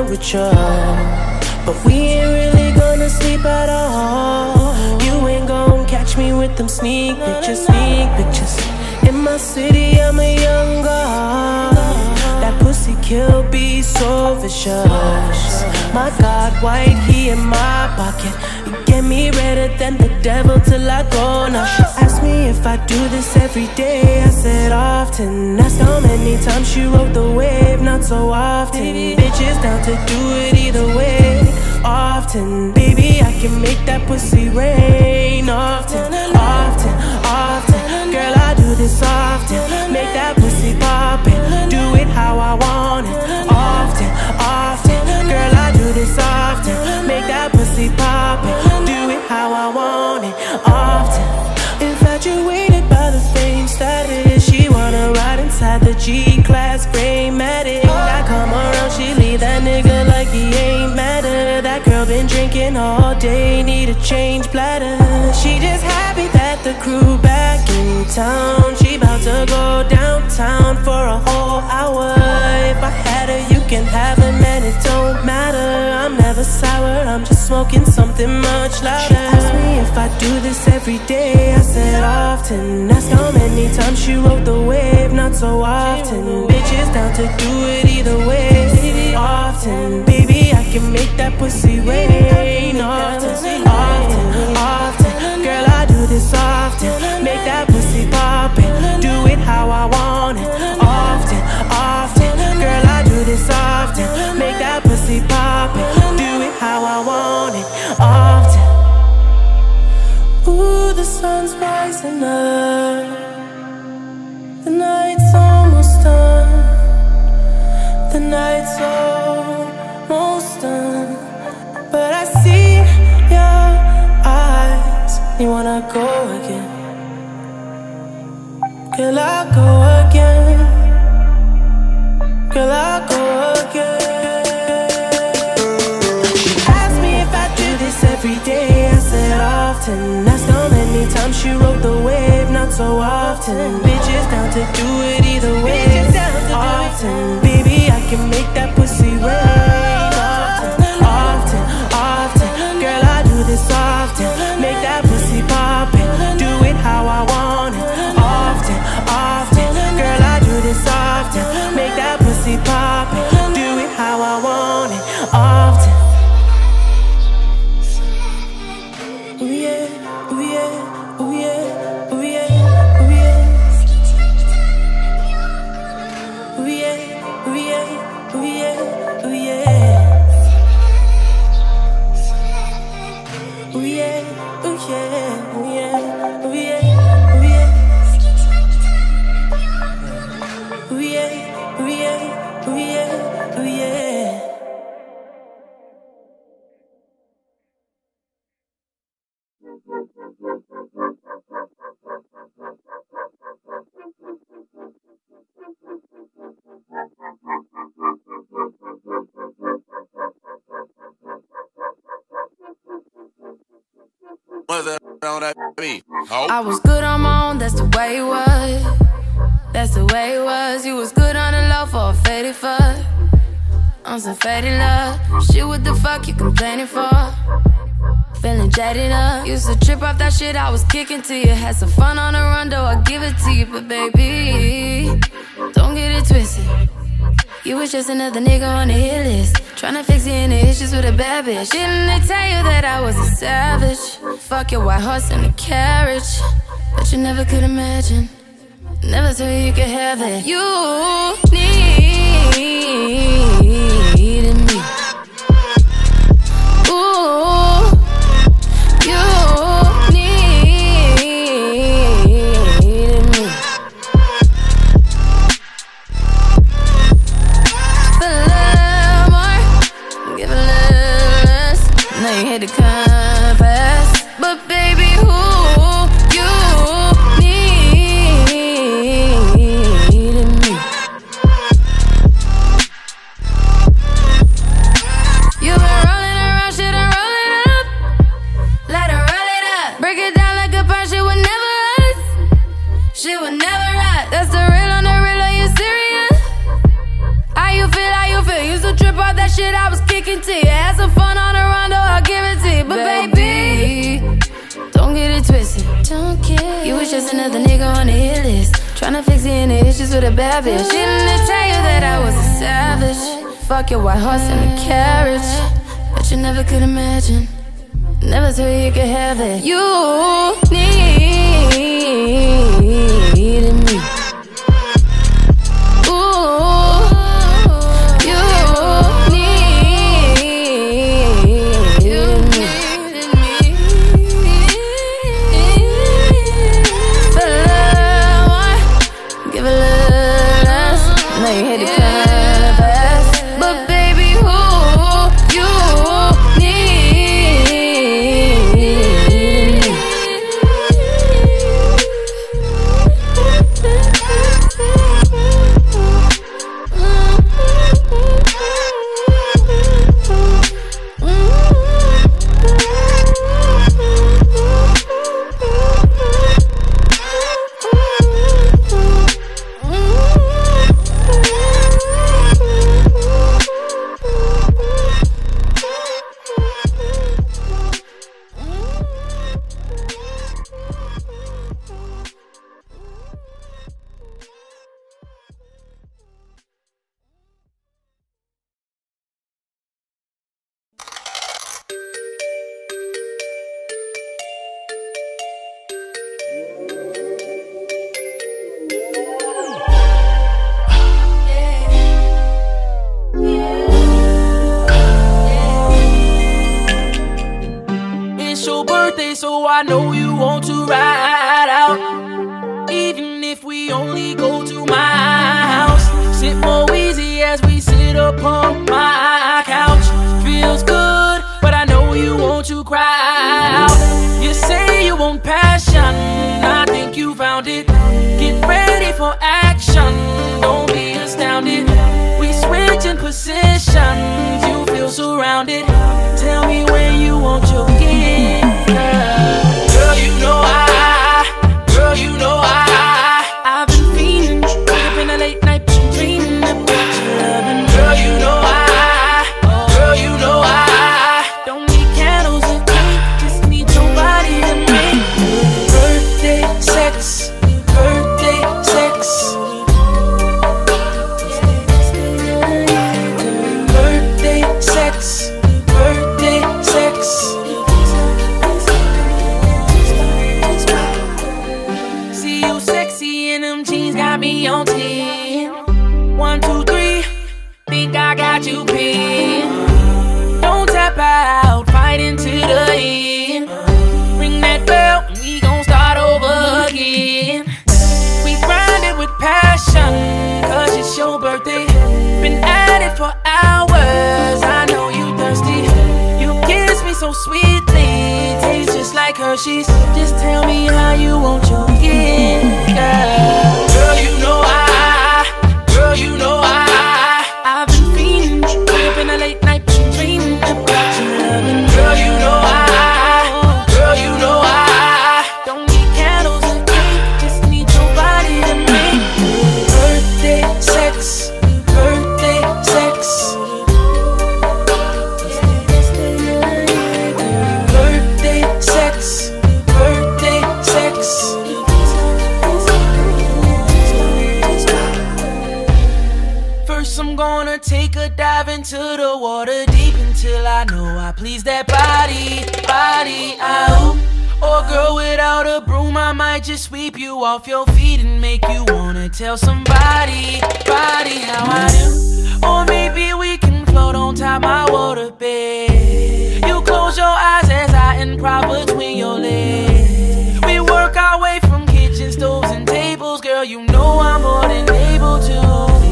temperature, but we ain't really gonna sleep at all. You ain't gon' catch me with them sneak pictures. In my city, I'm a young god. That pussy kill be so vicious. My God, white, he in my pocket. You get me redder than the devil till I go. Now she asked me if I do this every day. I said often. Asked how many times she rode the wave. Not so often. Bitches down to do it either way. Often, baby, I can make that pussy rain. Often, often, often. Girl, I do this often. Make that pussy poppin'. Do it how I want it. Often, often. Girl, I do this often. Make that pussy poppin'. Do it how I want it. Often. Infatuated by the fame status. She wanna ride inside the G-Class Frame-matic. I come around, she leave that nigga like he ain't matter. That girl been drinking all day, need a change bladder. She just happy that the crew back in town. She bout to go downtown for a whole hour. If I had her, you can have her, man, it don't matter. I'm never sour, I'm just smoking something much louder. She asked me if I do this every day. I said often. Asked how many times she rode the wave. Not so often. Bitches down to do it either way. Often, baby, I can make that pussy rain. Often, often, often. Girl, I do this often. Make that pussy poppin'. Do it how I want it. Often, often. Girl, I do this often. Make that pussy poppin'. Do it how I want it. Often. Ooh, the sun's rising up. The night's almost done. The night's almost done. But I see your eyes. You wanna go again? Girl, I'll go again. Girl, I'll go again. She asked me if I do this every day. I said often. Asked how many times she rode the wave. Not so often. Bitches down to do it either way. Often, baby, I can make that pussy rain. Often, often, often. Girl, I do this often. Make that pussy poppin'. Do it how I want it. Often, often. Girl, I do this often. Make that pussy poppin'. Do it how I want it. Often. Ooh yeah, ooh yeah, ooh yeah, ooh yeah, ooh yeah. Ooh yeah, ooh yeah, ooh yeah, ooh yeah. Ooh yeah, ooh yeah, ooh yeah, ooh yeah, ooh yeah. Ooh yeah, ooh yeah, ooh yeah, ooh yeah. I was good on my own, that's the way it was. That's the way it was. You was good on the low for a faded fuck. On some faded love. Shit, what the fuck you complaining for? Feeling jaded up. Used to trip off that shit I was kicking to you. Had some fun on the run, though I give it to you. But baby, don't get it twisted. You was just another nigga on the hit list, tryna fix any issues with a bad bitch. Didn't they tell you that I was a savage? Fuck your white horse and a carriage. But you never could imagine. Never told you you could have it. You needed me. Ooh, you needed me. Feel a little more, give a little less. Now you hit the compass, but baby, who you needed me? can tell you. Have some fun on the rondo, I'll give it to you. But baby, don't get it twisted. Don't get you was just another nigga on the hit list, tryna fix any issues with a bad bitch. Didn't tell you that I was a savage. Fuck your white horse and a carriage, but you never could imagine. Never thought you could have it. You needed me. Ooh, you needed me. For love, give a little less. Now you hate the canvas, but baby, who you I know you want to ride out. Even if we only go to my house, sit more easy as we sit upon my couch. Feels good, but I know you want to cry out. You say you want passion, I think you found it. Get ready for action, don't be astounded. We switching positions, you feel surrounded. Tell me where you want your gift, girl. Girl, you know I've been fiending, wake up in the late night, dreaming about your loving. Girl, you know I don't need candles and cake, just need your body to make birthday sex, birthday sex, birthday sex, birthday sex. See you sexy in them jeans, got me on 10. 1, 2, 3, think I got you pinned. Don't tap out, fight into the end. Ring that bell, and we gon' start over again. We grind it with passion, cause it's your birthday. Been at it for hours, I know you thirsty. You kiss me so sweetly, tastes just like Hershey's. Just tell me how you want your gift, girl. Girl, you know I've been fiending, wake up in the late night, dreaming about your loving. Girl, you know I don't need candles and cake, just need your body to make birthday sex, birthday sex, birthday sex, birthday sex. First I'm gonna take a dive into the water deep until I know I please that body, out. Or girl, without a broom I might just sweep you off your feet and make you wanna tell somebody, how I do. Or maybe we can float on top my waterbed. You close your eyes as I improv between your legs. We work our way from kitchen stoves and tables. Girl, you know I'm more than able to.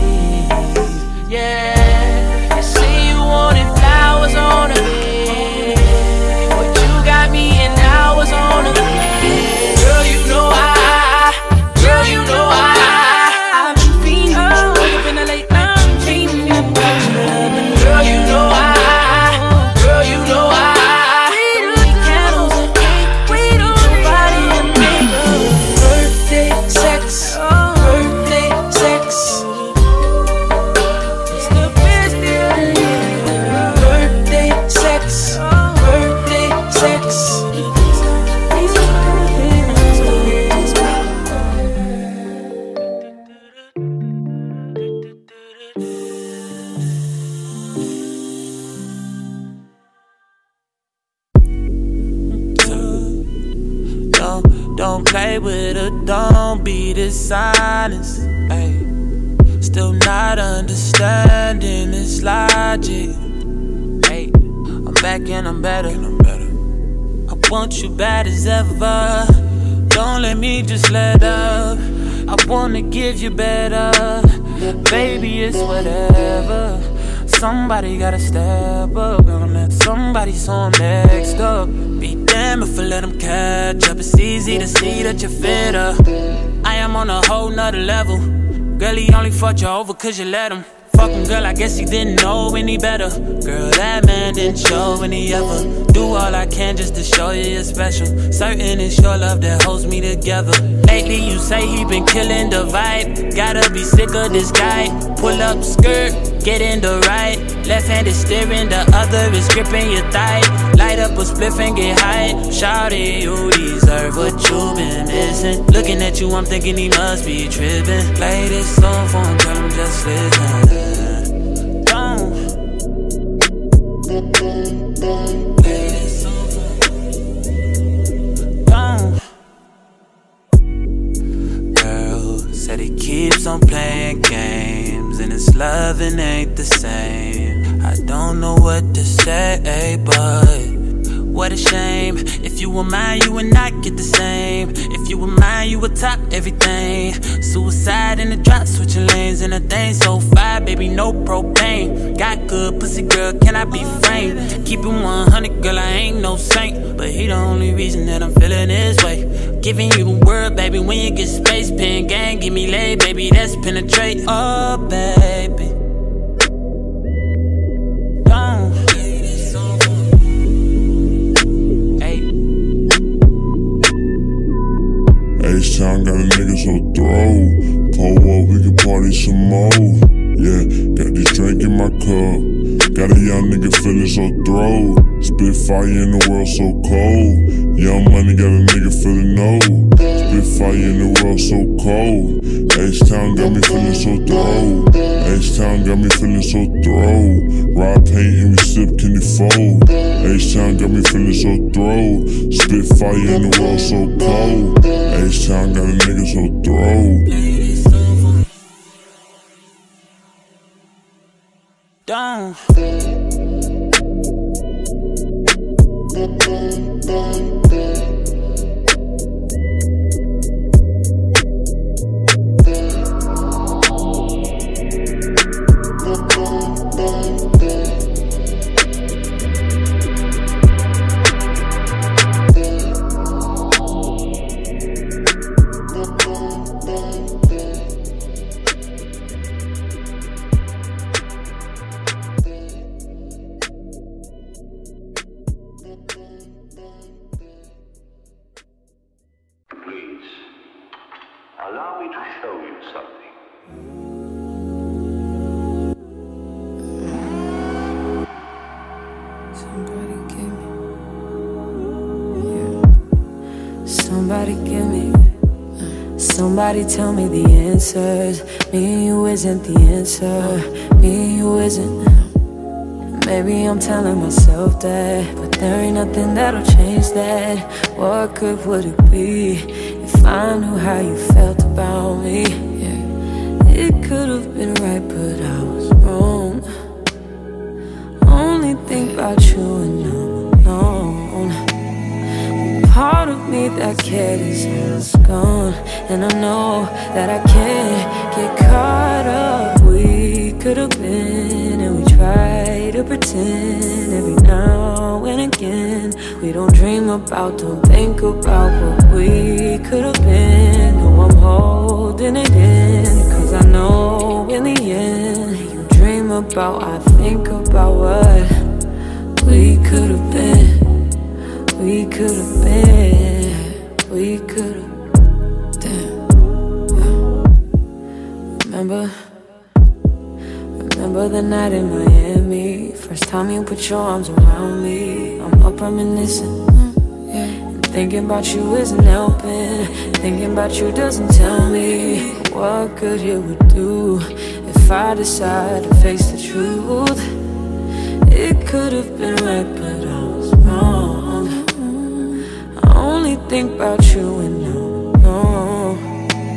Yeah, you say you wanted flowers on a bed, but you got me in hours on a bed. Girl, you know I've been fiending, wake up in the late night, dreaming about your loving. Girl, you know I don't need candles and cake, we don't need nobody to make birthday sex, birthday sex. gon' be this honest. Ay. Still not understanding this logic. Ay. I'm back and I'm better. I want you bad as ever. Don't let me just let up. I wanna give you better. Baby, it's whatever. Somebody gotta step up. Gonna let somebody so I'm next up. Be damned if I let them catch up. It's easy to see that you're fitter. I am on a whole nother level. Girl, he only fucked you over cause you let him. Fucking girl, I guess he didn't know any better. Girl, that man didn't show any ever. Do all I can just to show you you're special. Certain it's your love that holds me together. Lately you say he been killing the vibe. Gotta be sick of this guy. Pull up skirt, get in the right. Left hand is steering, the other is gripping your thigh. Light up a spliff and get high. Shawty, you deserve what you been missing. Looking at you, I'm thinking he must be tripping. Play this song for him, tell him just listen. Girl said he keeps on playing games and his loving ain't the same. I don't know what to say, but what a shame. If you were mine, you would not get the same. If you were mine, you would top everything. Suicide in the drop, switching lanes in a thing so fire, baby, no propane. Got good pussy, girl, can I be framed? Keep it 100, girl, I ain't no saint, but he the only reason that I'm feeling this way. Giving you the word, baby, when you get space. Pen gang, give me laid, baby, that's penetrate. Oh, baby. H.E.R got a nigga so throw. Pull up, we can party some more. Yeah, got this drink in my cup. Got a young nigga feeling so throw. Spit fire in the world so cold. Young money got a nigga feeling no. Spit fire in the world so cold. H.E.R got me feeling so throw. H.E.R got me feeling so throw. Ride paint and we sip candy fold. H.E.R got me feeling so throw. Spit fire in the world so cold. H.E.R got a nigga so throw. Down. Allow me to show you something. Somebody give me. Yeah. Somebody give me. Somebody tell me the answers. Me and you isn't the answer. Me and you isn't. Maybe I'm telling myself that, but there ain't nothing that'll change that. What good would it be if I knew how you felt about me? Yeah. It could have been right, but I was wrong. Only think about you and I'm alone. Part of me that cared is gone, and I know that I can't get caught up. We could have been, and we try to pretend every now and again. We don't dream about, don't think about what we could have been. No, I'm holding it in, cause I know in the end, you dream about, I think about what we could have been. We could have been, we could have, damn, yeah. Remember the night in Miami, first time you put your arms around me. I'm up reminiscing, yeah. And thinking about you isn't helping. Thinking about you doesn't tell me what good it would do if I decide to face the truth. It could have been right, but I was wrong. I only think about you and no.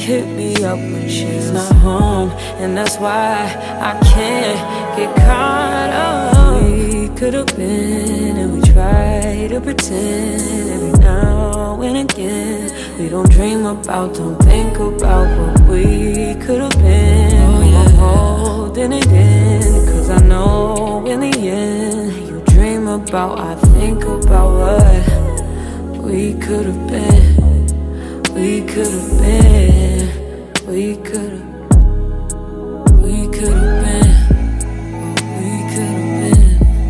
hit me up when she's not home, and that's why I can't get caught up. We could've been, and we try to pretend every now and again. We don't dream about, don't think about what we could've been. I'm holding it in, cause I know in the end you dream about, I think about what we could've been. We could've been, we could've been, we could've been, we could've been.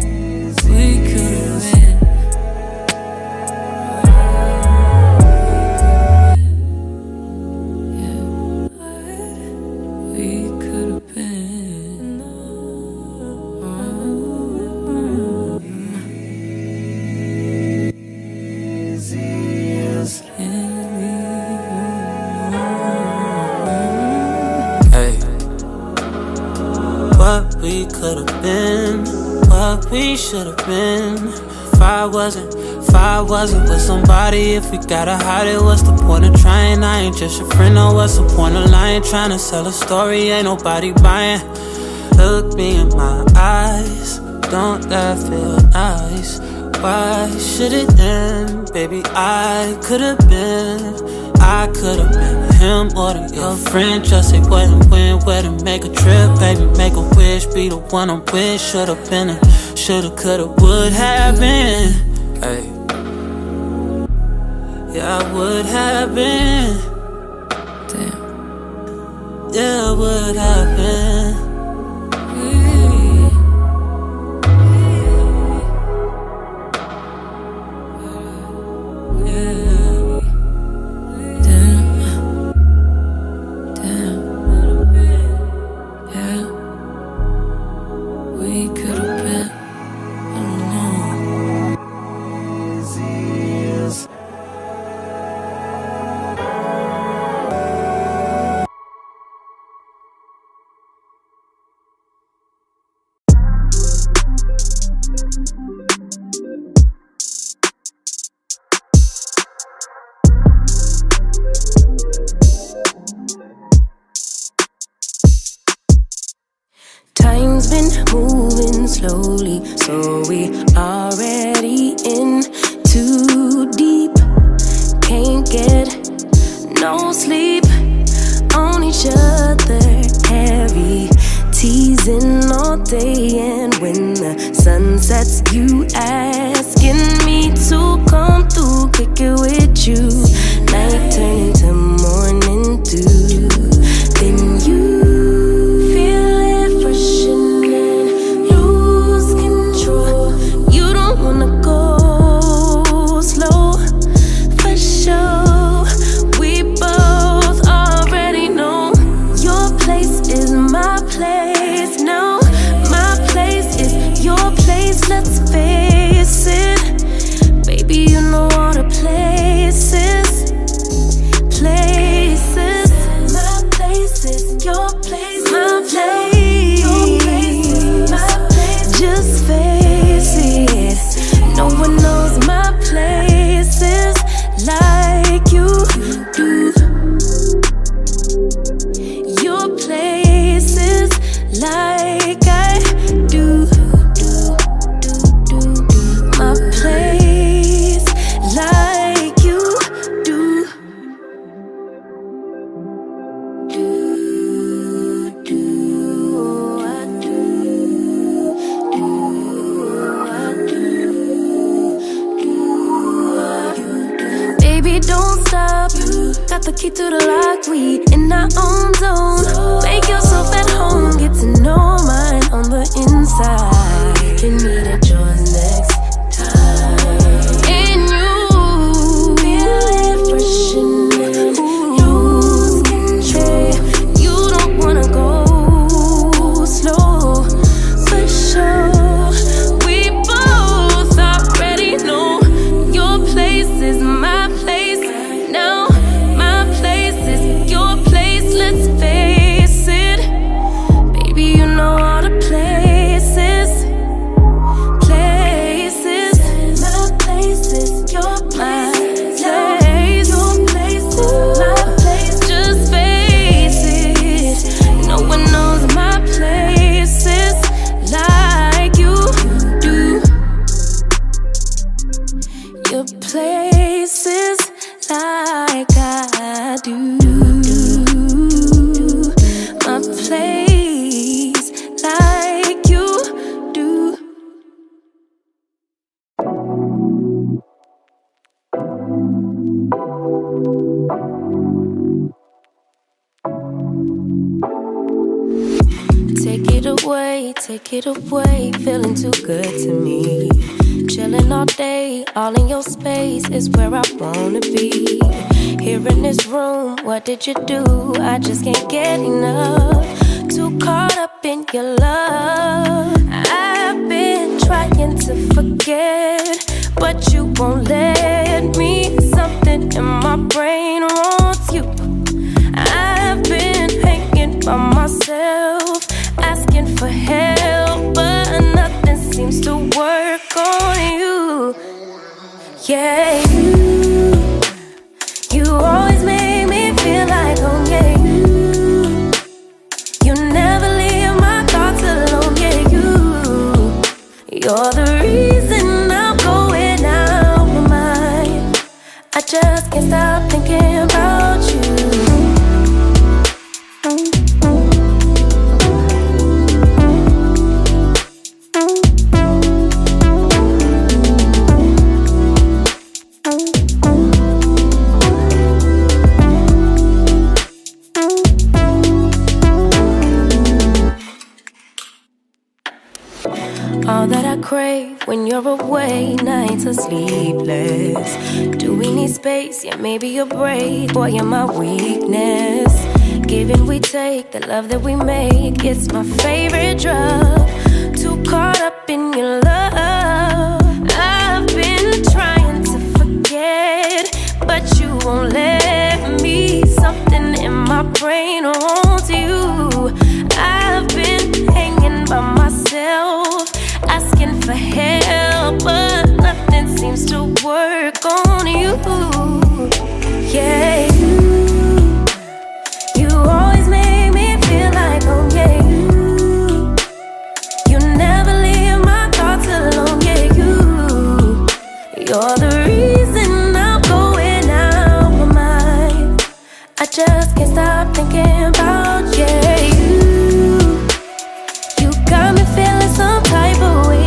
Yeah, we could've been. What we could've been, what we should've been. If I wasn't with somebody, if we gotta hide it, what's the point of trying? I ain't just your friend, no, what's the point of lying? Trying to sell a story, ain't nobody buying. Look me in my eyes, don't that feel nice? Why should it end? Baby, I could've been him or your friend. Just say what and when, where to make a trip. Baby, make a wish, be the one I'm with. Should've been a, shoulda, coulda, would have been. Hey, yeah, I would have been. Damn. Yeah, I would have been. Time's been moving slowly, so we already in too deep. Can't get no sleep on each other, heavy teasing all day. And when the sun sets, you asking me to come through, kick it with you. Night turn into morning dew, then you got the key to the lock, we in our own zone. Make yourself at home, get to know mine on the inside. We can meet at yours next time. And you feel it freshening, lose control. You don't wanna go slow, for sure. We both already know your place is my place now. Let's face away, take it away. Feeling too good to me. Chilling all day, all in your space is where I wanna be. Here in this room, what did you do? I just can't get enough. Too caught up in your love. I've been trying to forget, but you won't let me. Something in my brain wants you. I've been hanging by myself, asking for help, but nothing seems to work on you. Yeah, you always make me feel like home. Yeah, you never leave my thoughts alone. Yeah, you're the reason I'm going out my mind. I just can't stop thinking about you. All that I crave when you're away, nights are sleepless. Do we need space? Yeah, maybe a break. Boy, you're my weakness. Give and we take, the love that we make, it's my favorite drug. Too caught up in your love. I've been trying to forget, but you won't let me. Something in my brain wants you. I've been hanging by myself, asking for help, but nothing seems to work on you. Yeah, you always make me feel like home. Yeah, you never leave my thoughts alone. Yeah, you're the reason I'm going out my mind. I just can't stop thinking about you. You got me feeling some type of way.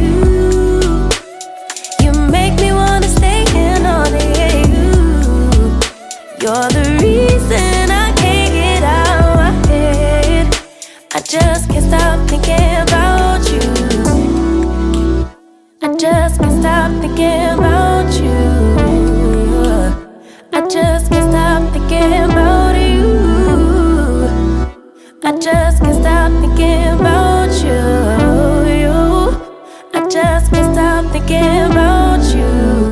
You make me wanna stay in all day. You're the reason I can't get out my head. I just can't stop thinking about you. I just can't stop thinking about you. I just can't stop thinking about you. I just can't stop thinking about you. I just can't stop thinking about you.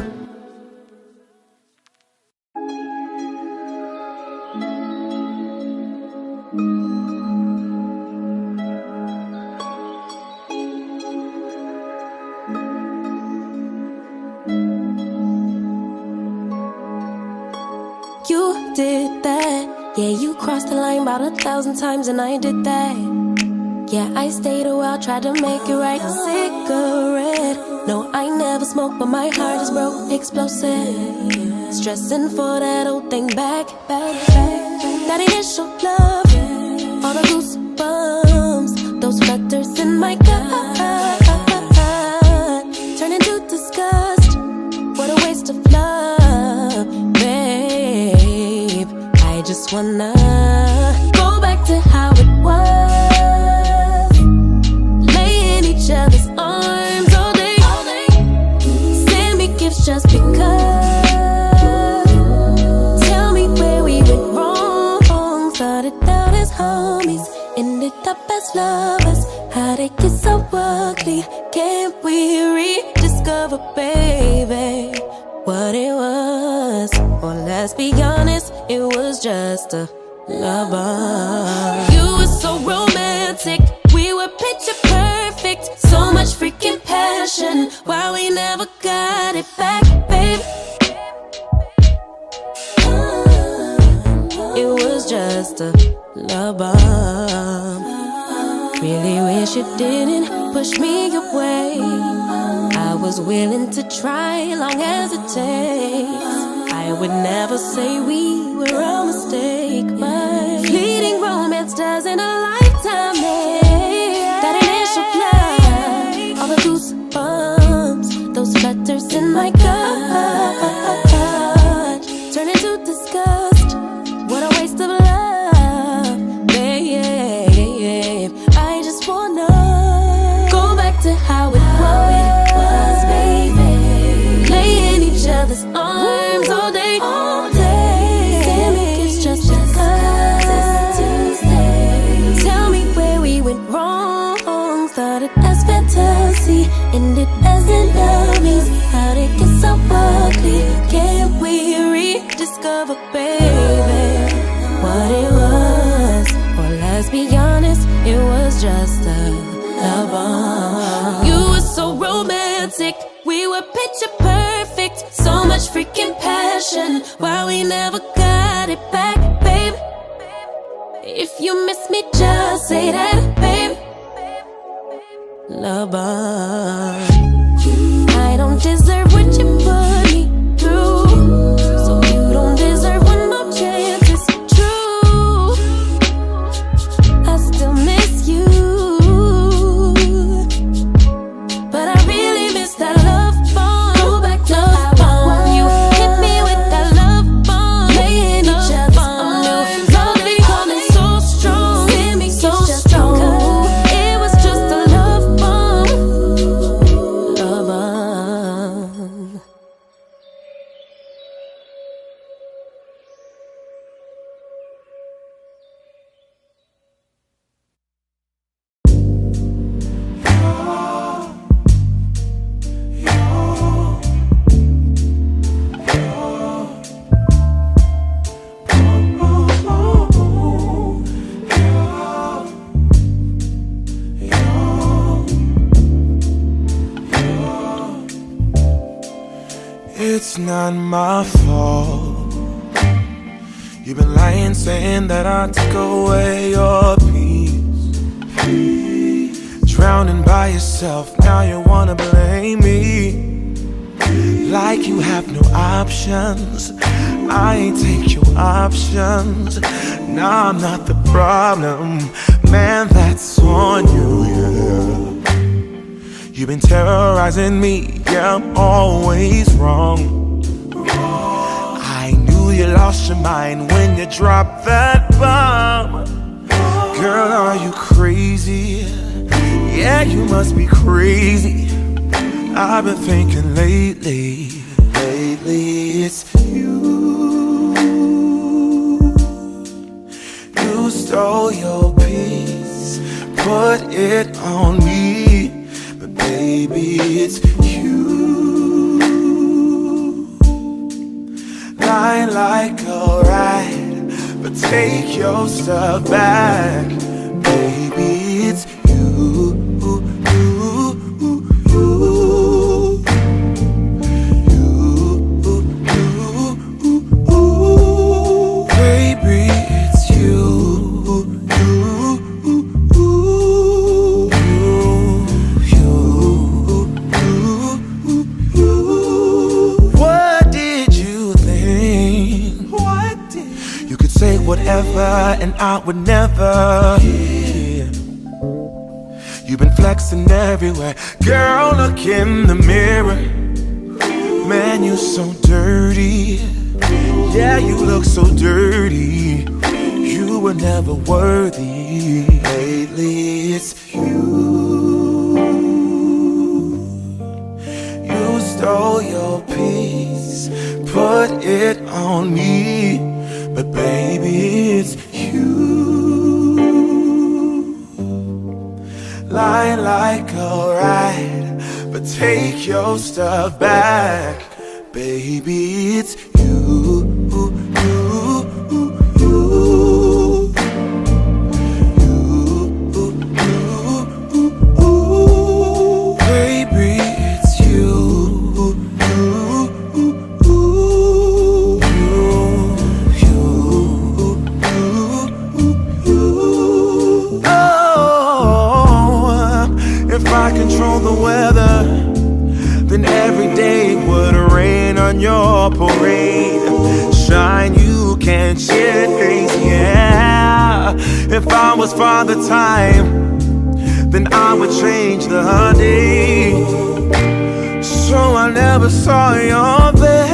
You did that. Yeah, you crossed the line about 1,000 times and I did that. Yeah, I stayed a while, tried to make it right. Cigarette. No, I never smoked, but my heart is broke, explosive. Stressing for that old thing back. That initial love, all the goosebumps, those flutters in my gut, turn into disgust. What a waste of love, babe. I just wanna go back to how it was, lay in each other's arms all day. Send me gifts just because. Tell me where we went wrong. Started out as homies, ended up as lovers. How'd it get so ugly? Can't we rediscover, baby, what it was? Or let's be honest, it was just a lover. You were so romantic, we were picture perfect. So much freaking passion, why we never got it back, babe? It was just a lover. Really wish you didn't push me away. I was willing to try, long as it takes. I would never say we were a mistake, but fleeting romance doesn't a lifetime make. That initial love, all the goosebumps, those flutters in my gut, turn into disgust. What a waste of love, babe. I just wanna bomb. You were so romantic, we were picture perfect. So much freaking passion, why we never got it back, baby? If you miss me, just say that, baby. Love bomb. I don't deserve what you put me through, so you don't deserve one more chance. It's true, I still miss you, but I really miss that love bomb. Go back to love bomb. You hit me with that love bomb, laying each other's arms. Lovely, coming so strong, hit me so strong. It was just a love bomb, love bomb. It's not my fault. You've been lying, saying that I took away your peace. Drowning by yourself, now you wanna blame me. Like you have no options. I ain't take your options. Nah, I'm not the problem. Man, that's on you, yeah. You've been terrorizing me, yeah, I'm always wrong. I knew you lost your mind when you dropped that bomb. Girl, are you crazy? Yeah, you must be crazy. I've been thinking lately it's you. You stole your peace, put it on me, but baby, it's you. Lie like a rat, but take your stuff back, baby, it's you. And I would never hear. You've been flexing everywhere. Girl, look in the mirror. Man, you so dirty. Yeah, you look so dirty. You were never worthy. Lately, it's you. You stole your peace, put it on me, but baby, it's you. Lying like a rat, but take your stuff back, baby, it's you. The weather, then every day would rain on your parade. Shine, you can't change, yeah. If I was Father Time, then I would change the day. So I never saw your face.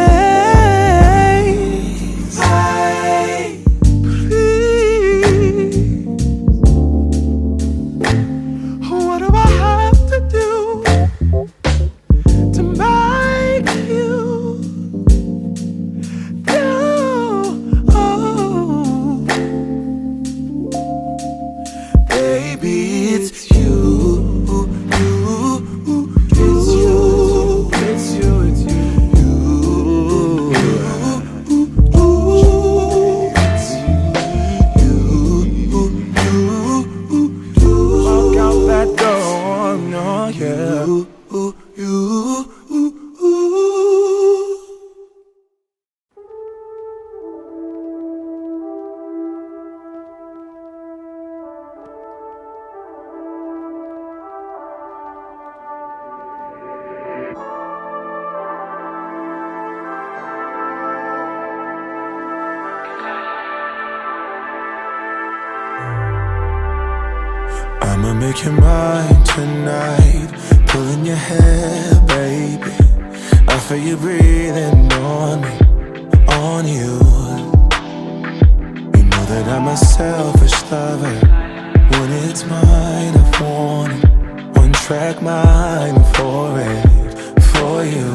I'ma make you mine tonight. Pulling your hair, baby. I feel you breathing on me, on you. You know that I'm a selfish lover. When it's mine, I want it. One track mind for it, for you.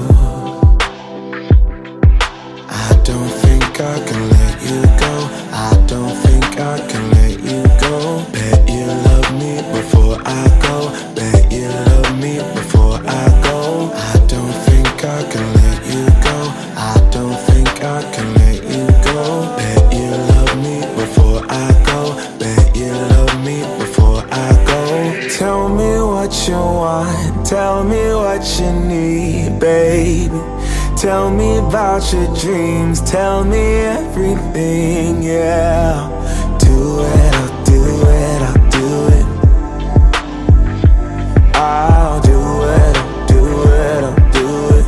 I don't think I can let you go. I don't think I can let you go. Bet you love me before I go. Bet you love me before I go. I don't think I can let you go. I don't think I can let you go. Bet you love me before I go. Bet you love me before I go. Tell me what you want. Tell me what you need, baby. Tell me about your dreams, tell me everything, yeah. Do it, I'll do it, I'll do it. I'll do it, I'll do it, I'll do it.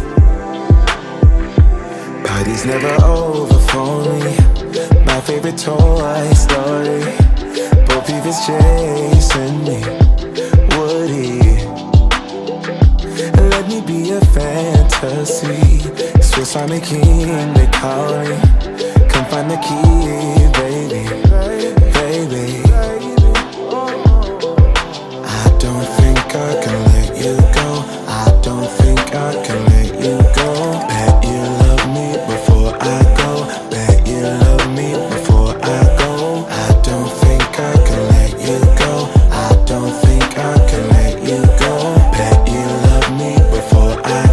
Party's never over for me. My favorite Toy Story. Bo Peep is chasing me. Woody, let me be a fantasy. Swiss Army King, they call me. Come find the key, baby, baby. I don't think I can let you go. I don't think I can let you go. Bet you love me before I go. Bet you love me before I go. I don't think I can let you go. I don't think I can let you go. Bet you love me before I.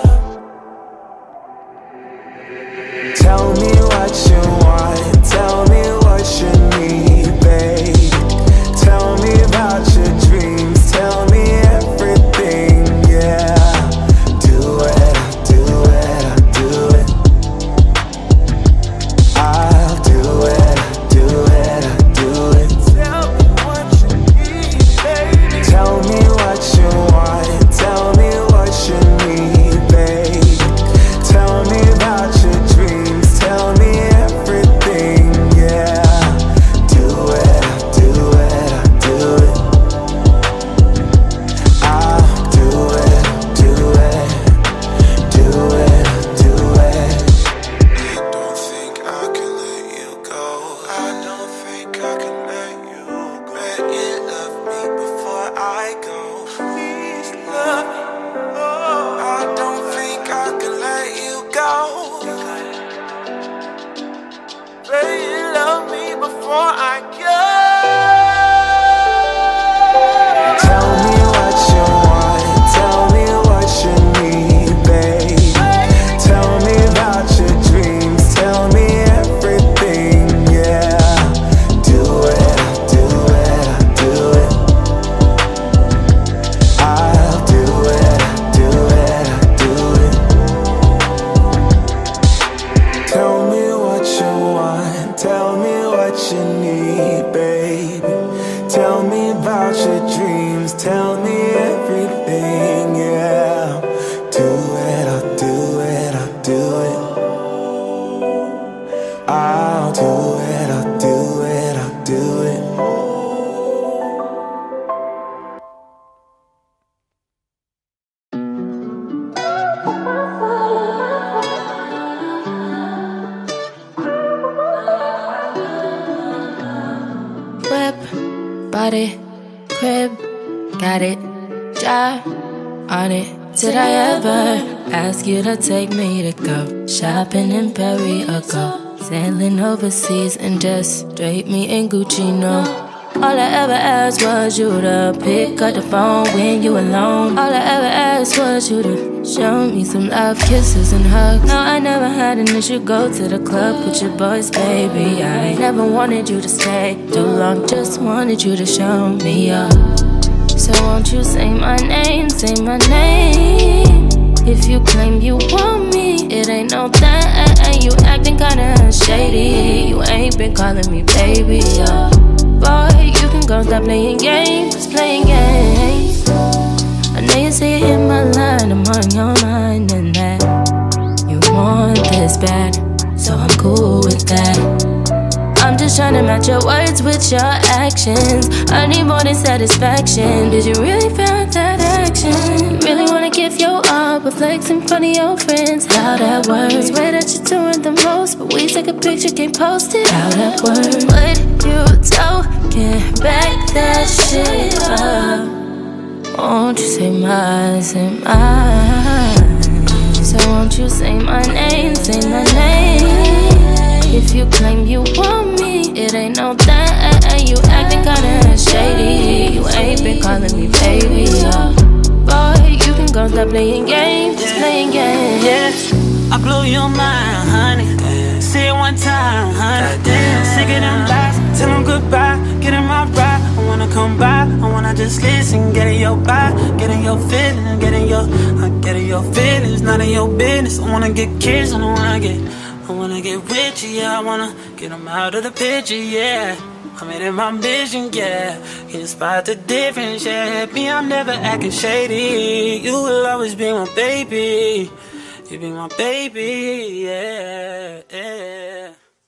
Tell me what you want, tell me what you need, babe. Tell me about your dreams, tell me everything, yeah. Do it, I'll do it, I'll do it. I'll do it, I'll do it, I'll do it. Tell me what you need, baby. Tell me what you want, tell me what you need, babe. Tell me about your dreams, tell me everything, yeah. Do it, I'll do it, I'll do it. I'll do it, do it, do it, do it. I don't think I can let you go. I don't think I can let you go. Bet you love me before I go. Please love me. Oh, I don't think I can let you go. Bet you love me before I go. Tell me what you want, tell me what you need, babe. Tell me about your dreams, tell me everything, yeah. Do it, I'll do it, I'll do it. I'll do it, I'll do it, I'll do it. Tell me what you want, tell me what you need, baby. Tell me about your dreams, tell me everything, yeah. Do it, I'll do it, I'll do it. I'll do it, I'll do it, I'll do it. Whip, body, crib, got it, job on it. Did I ever ask you to take me to go shopping in Paris or go sailing overseas and just drape me in Gucci? No. All I ever asked was you to pick up the phone when you alone. All I ever asked was you to show me some love, kisses and hugs. No, I never had an issue. Go to the club with your boys, baby. I never wanted you to stay too long, just wanted you to show me up. So won't you say my name, say my name. If you claim you want me, it ain't no thing. You acting kinda shady. You ain't been calling me baby, yeah. Boy, you can go stop playing games, playing games. I know you see it in my line, I'm on your mind, and that you want this bad, so I'm cool with that. I'm just just tryna match your words with your actions. I need more than satisfaction. Did you really feel that action? Really wanna give your all, but flex in front of your friends. How that works? Swear that you're doing the most, but we take a picture, can't post it. How that works? What you talking? Back that shit up. Won't you say mine, say mine? So won't you say my name, say my name? If you claim you want me, it ain't no thing. You acting kinda shady. You ain't been calling me baby. Boy, you can go stop playing games, just playing games. Yeah, I blew your mind, honey. Say it one time, honey. Sick of them lies, tell them goodbye. Get in my ride, I wanna come by. I wanna just listen, get in your vibe, get in your feelings, get in your feelings, not in your business. I wanna get kissed, I wanna get with you, yeah. I wanna get them out of the picture, yeah. I made it my mission, yeah. Can spot the difference, yeah. Me, I'm never acting shady. You will always be my baby. You be my baby, yeah, yeah.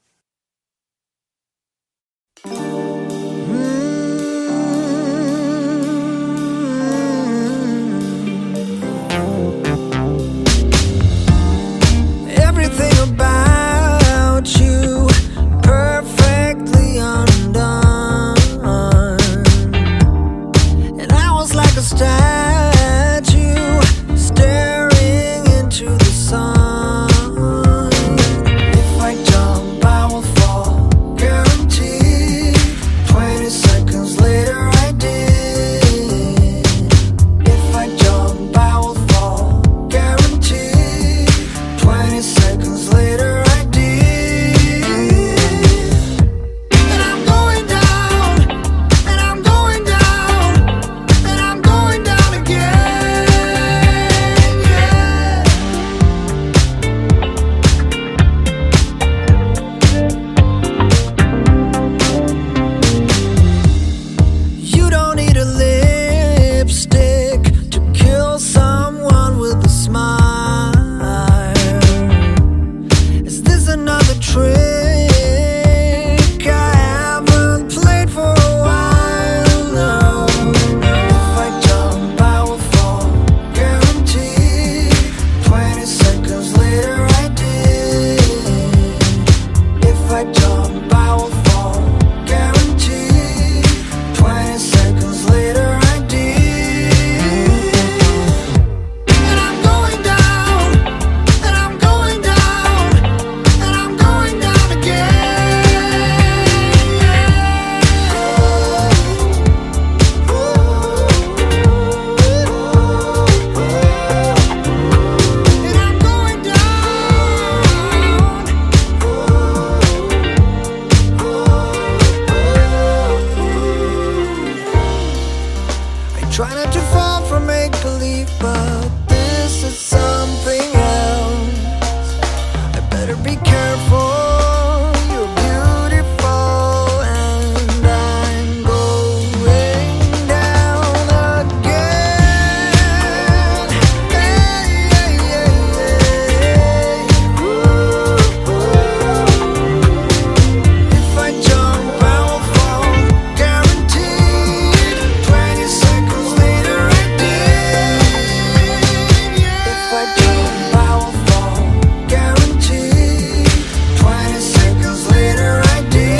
Everything about you perfectly undone, and I was like a statue staring into the sun. If I jump, I will fall, guaranteed. 20 seconds later I did. If I jump, I will fall, guaranteed. 20 seconds later I did. And I'm going down, and I'm going down, and I'm going down again, yeah. You don't need a lipstick to kill someone with a smile. Is this another trick I haven't played for a while? No. If I jump, I will fall, guaranteed. 20 seconds later I did. If I jump, I will fall, guaranteed. 20 seconds later I did. And I'm going down, and I'm going down, and I'm going down again, yeah. And I'm going I try not to fall for make-believe, but this is something else. I better be careful. You're beautiful, and I'm going down again. Hey, hey, hey, hey. Ooh, ooh. If I jump, I will fall, guaranteed. 20 seconds later I did. If I jump, I will fall, guaranteed. 20 seconds later I did.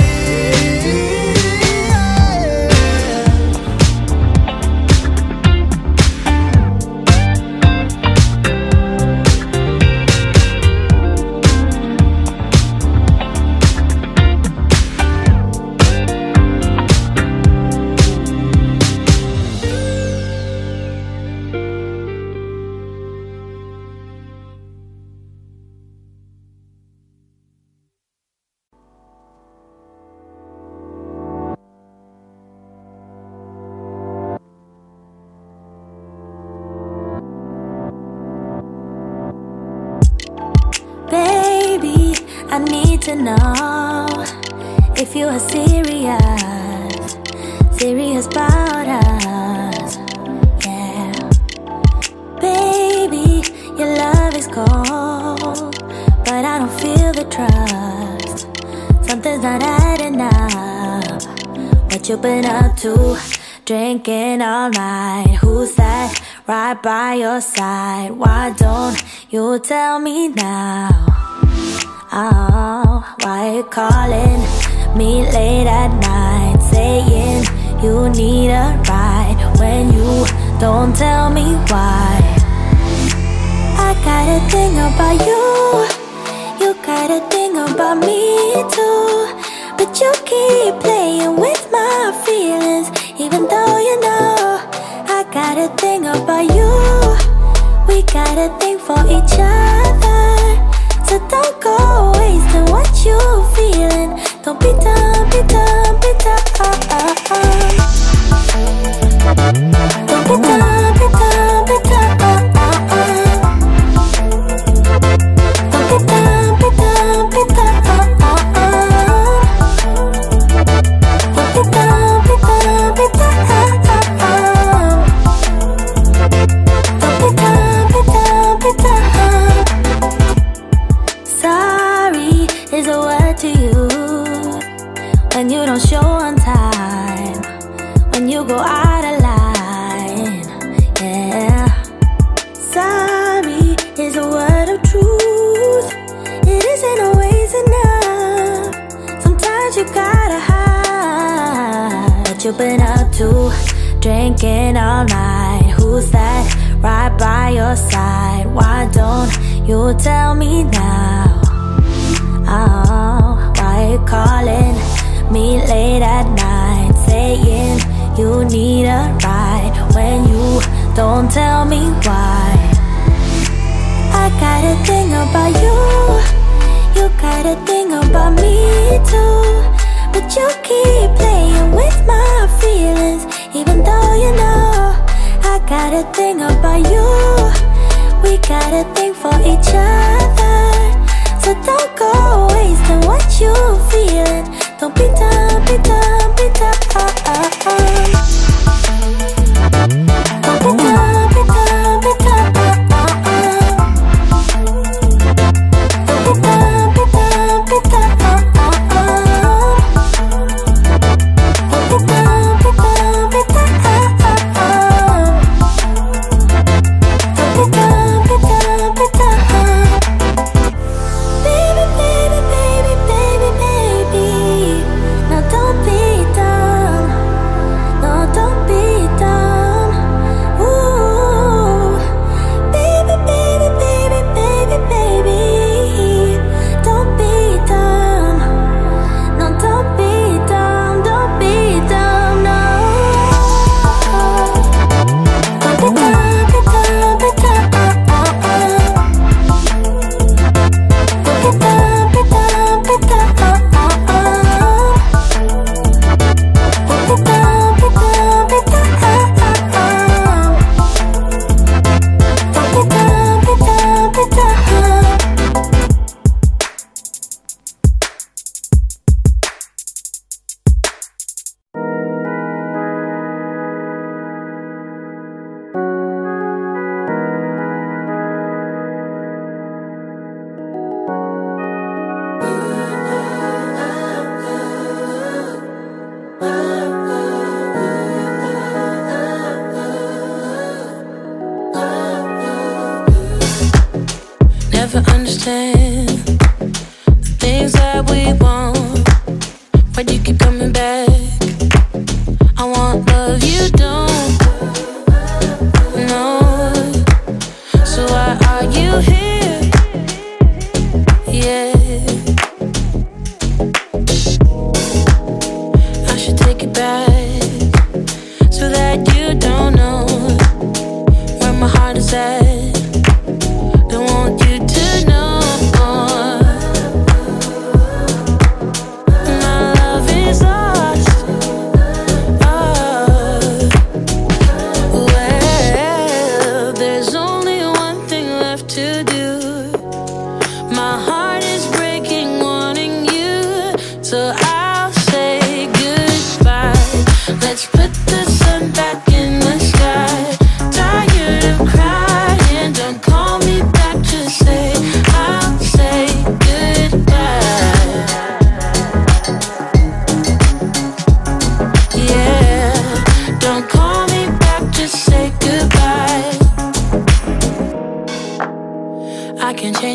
Baby, I need to know if you are serious about us, yeah. Baby, your love is cold, but I don't feel the trust. So something's not adding up. What you been up to? Drinking all night. Who's that right by your side? Why don't you tell me now? Oh, why you calling me late at night, saying you need a ride when you don't tell me why? I got a thing about you, you got a thing about me too, but you keep playing with my feelings, even though you know I got a thing about you. We got a thing for each other, so don't go wasting what you feeling. Don't be dumb, be dumb, be dumb. Don't be dumb, be dumb, be dumb. Don't be dumb, be dumb, be dumb. Don't be dumb, be dumb, be dumb. Don't be dumb, be dumb, be dumb. Sorry is a word to you when you don't show on time, when you go out of line, yeah. Sorry is a word of truth. It isn't always enough. Sometimes you gotta hide. What you been up to? Drinking all night. Who's that right by your side? Why don't you tell me now? Oh, why you calling me late at night, saying you need a ride when you don't tell me why? I got a thing about you, you got a thing about me too, but you keep playing with my feelings, even though you know I got a thing about you. We got a thing for each other, so don't go wasting what you feeling. Don't be dumb, be dumb, be dumb. Don't be dumb, be dumb, be dumb. Don't be dumb, be dumb, be dumb. Don't be dumb, be dumb, be dumb. Don't be dumb, be dumb, be dumb. Baby, baby, baby, baby, baby. Now don't be dumb.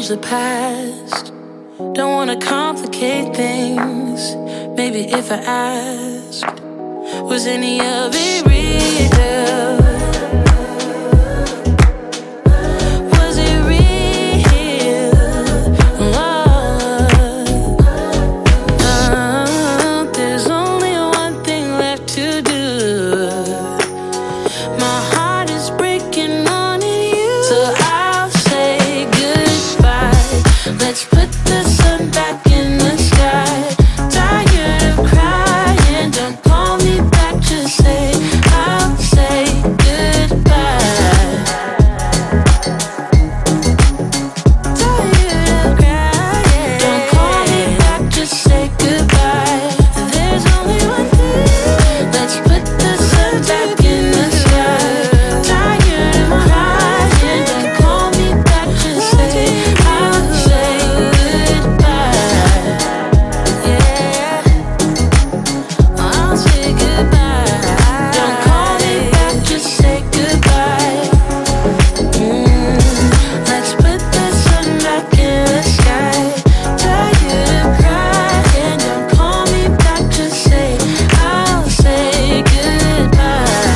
the past. Don't wanna complicate things. Maybe if I asked, was any of it real? Was it real? Oh, there's only one thing left to do. My heart is breaking on you, so I'll say goodbye. Let's put the sun back in the sky. Tired of crying, don't call me back, just say I'll say goodbye. Tired of crying, don't call me back, just say goodbye. There's only one thing. Let's put the sun back in the sky. Tired of crying, don't call me back, just say I'll say goodbye. Yeah, I'll say goodbye. Don't call me back, just say goodbye. Let's put the sun back in the sky. Tired of crying, don't call me back, just say I'll say goodbye.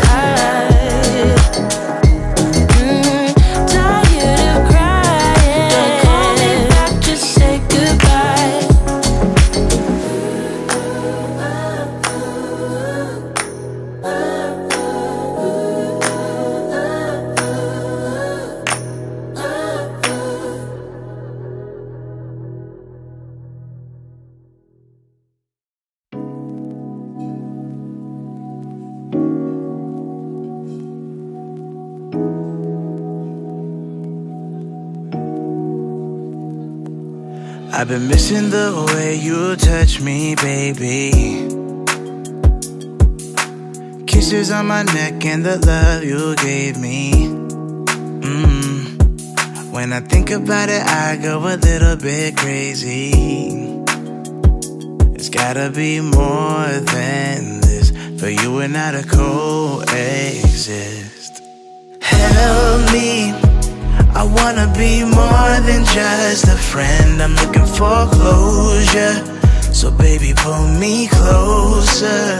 Tired of crying, don't call me back, just say goodbye. I've been missing the way you touch me, baby. Kisses on my neck and the love you gave me. When I think about it, I go a little bit crazy. It's gotta be more than this for you and I to coexist. Help me, I wanna be more than just a friend. I'm looking for closure, so baby pull me closer.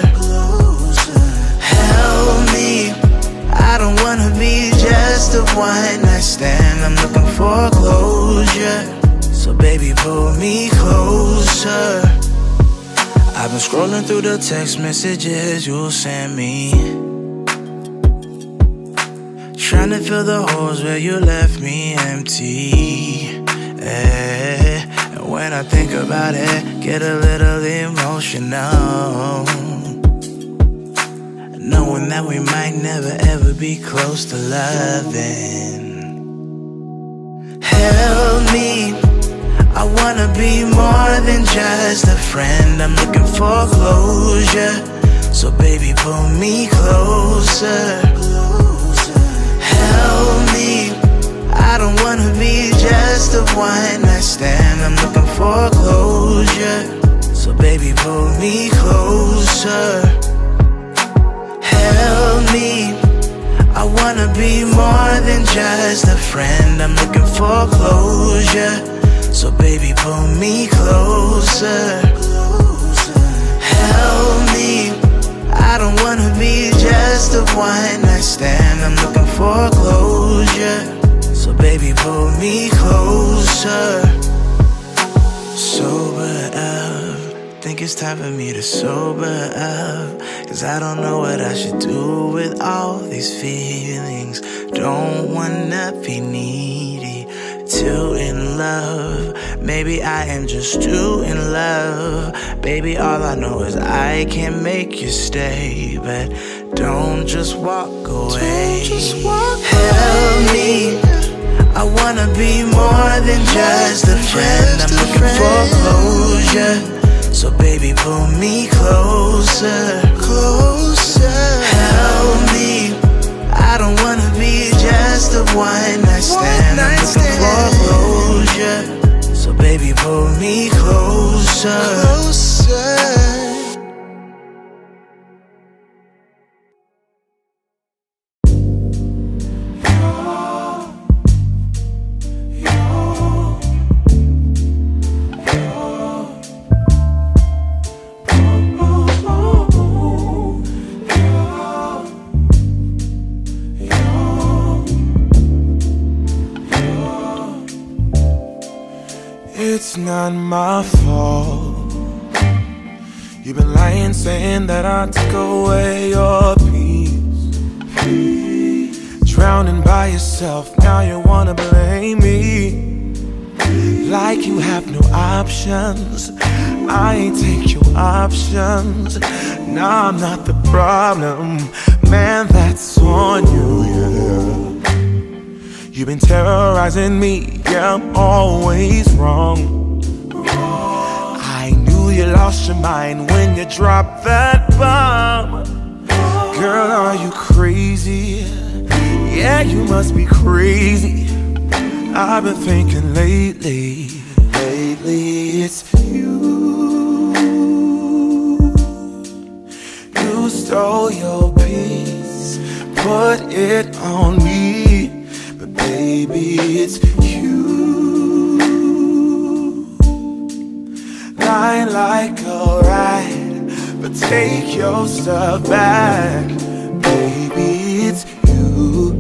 Help me, I don't wanna be just a one night stand. I'm looking for closure, so baby pull me closer. I've been scrolling through the text messages you sent me, trying to fill the holes where you left me empty. And when I think about it, get a little emotional, knowing that we might never ever be close to loving. Help me, I wanna be more than just a friend. I'm looking for closure, so baby pull me closer. Help me, I don't wanna be just a one night stand. I'm looking for closure, so baby pull me closer. Help me, I wanna be more than just a friend. I'm looking for closure, so baby pull me closer. Help me, I don't wanna be just a one night stand. I'm looking for closure, so baby pull me closer. Sober up, think it's time for me to sober up, 'cause I don't know what I should do with all these feelings. Don't wanna be needy, too in love. Maybe I am just too in love. Baby, all I know is I can't make you stay, but don't just walk away. Help me, I wanna be more than just a friend. I'm looking for closure, so baby pull me closer. Help me, I don't wanna be just a one night stand. I'm looking for closure, so baby pull me closer. it's not my fault. You've been lying, saying that I took away your peace. Drowning by yourself, now you wanna blame me. Like you have no options. I ain't take your options. Nah, I'm not the problem. Man, that's on you, yeah. You've been terrorizing me, yeah, I'm always wrong. I knew you lost your mind when you dropped that bomb. Girl, are you crazy? Yeah, you must be crazy. I've been thinking lately it's you. You stole your peace, put it on me, but baby, it's you. Lying like a rat, but take your stuff back, baby, it's you.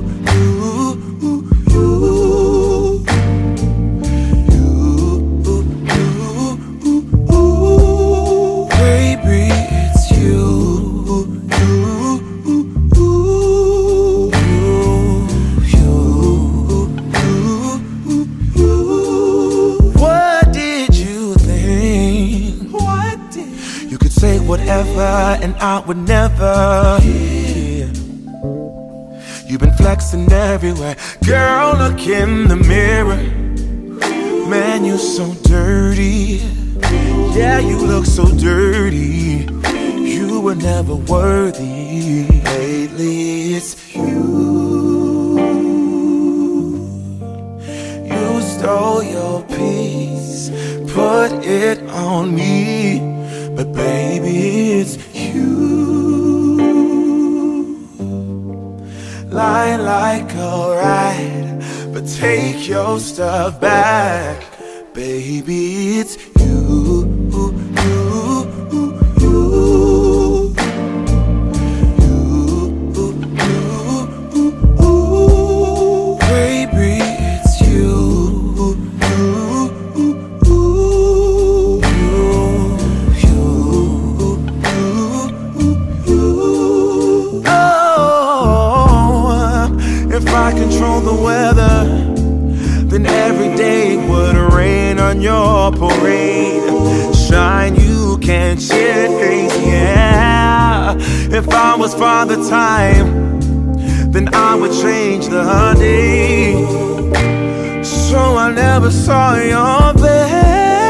Whatever, and I would never hear. You've been flexing everywhere. Girl, look in the mirror. Man, you so dirty. Yeah, you look so dirty. You were never worthy. Lately, it's you. You stole your peace, put it on me, but baby, it's you. Lying like a rat, but take your stuff back, baby, it's you. Control the weather, then every day would rain on your parade. Shine, you can't change, yeah. If I was Father Time, then I would change the day. So I never saw your face.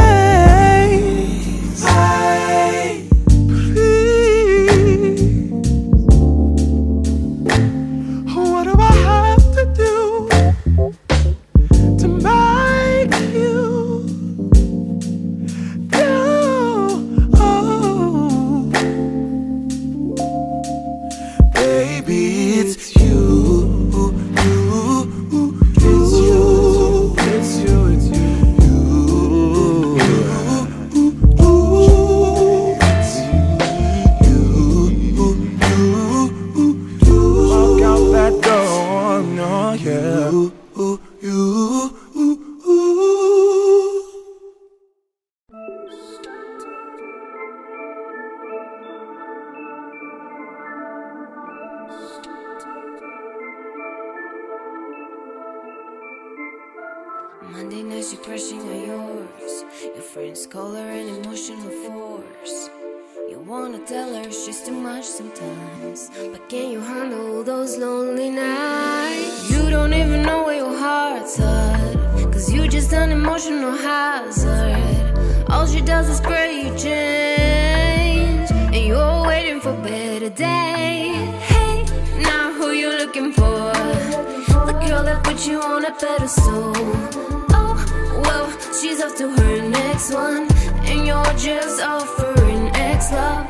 Monday nights you crashing on yours. Your friends call her an emotional force. You wanna tell her she's too much sometimes, but can you handle those lonely nights? You don't even know where your heart's at, cause you just an emotional hazard. All she does is pray you change, and you're waiting for better days. Hey, now who you looking for? The girl that put you on a pedestal. Well, she's off to her next one, and you're just offering ex-love.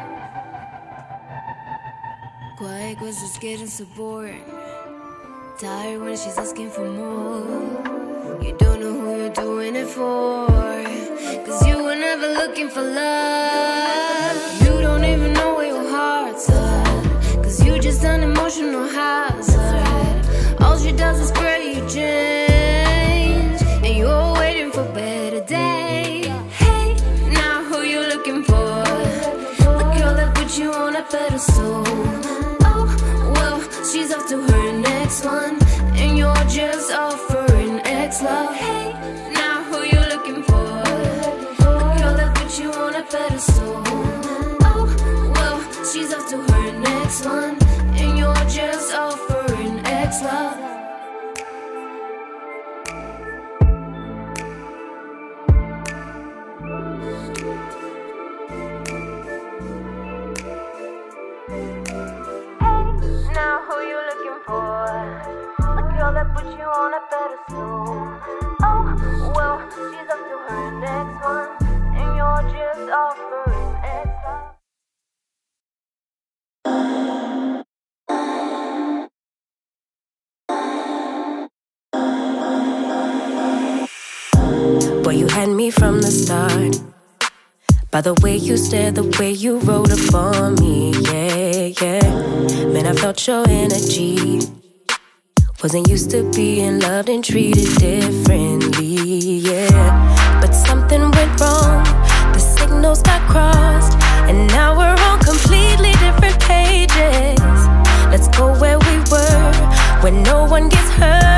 Quiet cause it's getting so boring. Tired when she's asking for more. You don't know who you're doing it for, cause you were never looking for love. You don't even know where your heart's at, cause you just an emotional hazard. All she does is pray you change, and you're waiting for better days. pedestal. Oh, well, she's off to her next one, and you're just offering X love. Hey, now who you looking for? A girl that puts you on a pedestal. Oh, well, she's off to her next one, and you're just offering X love. Now who you looking for? A girl that puts you on a pedestal. Oh, well, she's up to her next one, and you're just offering extra. Boy, you had me from the start. By the way you stared, the way you wrote upon me, yeah, yeah. Man, I felt your energy. Wasn't used to being loved and treated differently, yeah. But something went wrong, the signals got crossed, and now we're on completely different pages. Let's go where we were, where no one gets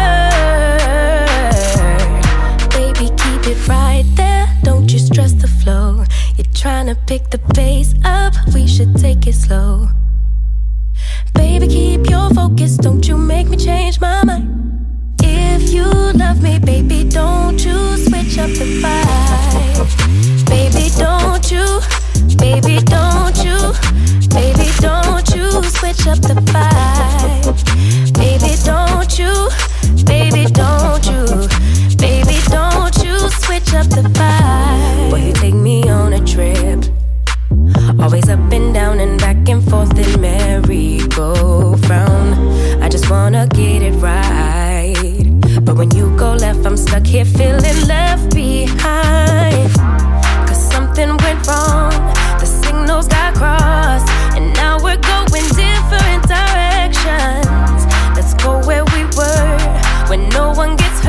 hurt. Baby, keep it right there, don't you stress the flow. You're trying to pick the pace up, we should take it slow. Baby, keep your focus, don't you make me change my mind. If you love me, baby, don't you switch up the vibe. Baby, don't you, baby, don't you, baby, don't you switch up the vibe. Baby, don't you, baby, don't you, baby, don't you switch up the vibe. Boy, you take me on a trip, always up and down and back and forth in merry-go-round. I just wanna get it right, but when you go left, I'm stuck here feeling left behind. Cause something went wrong, the signals got crossed, and now we're going different directions. Let's go where we were, when no one gets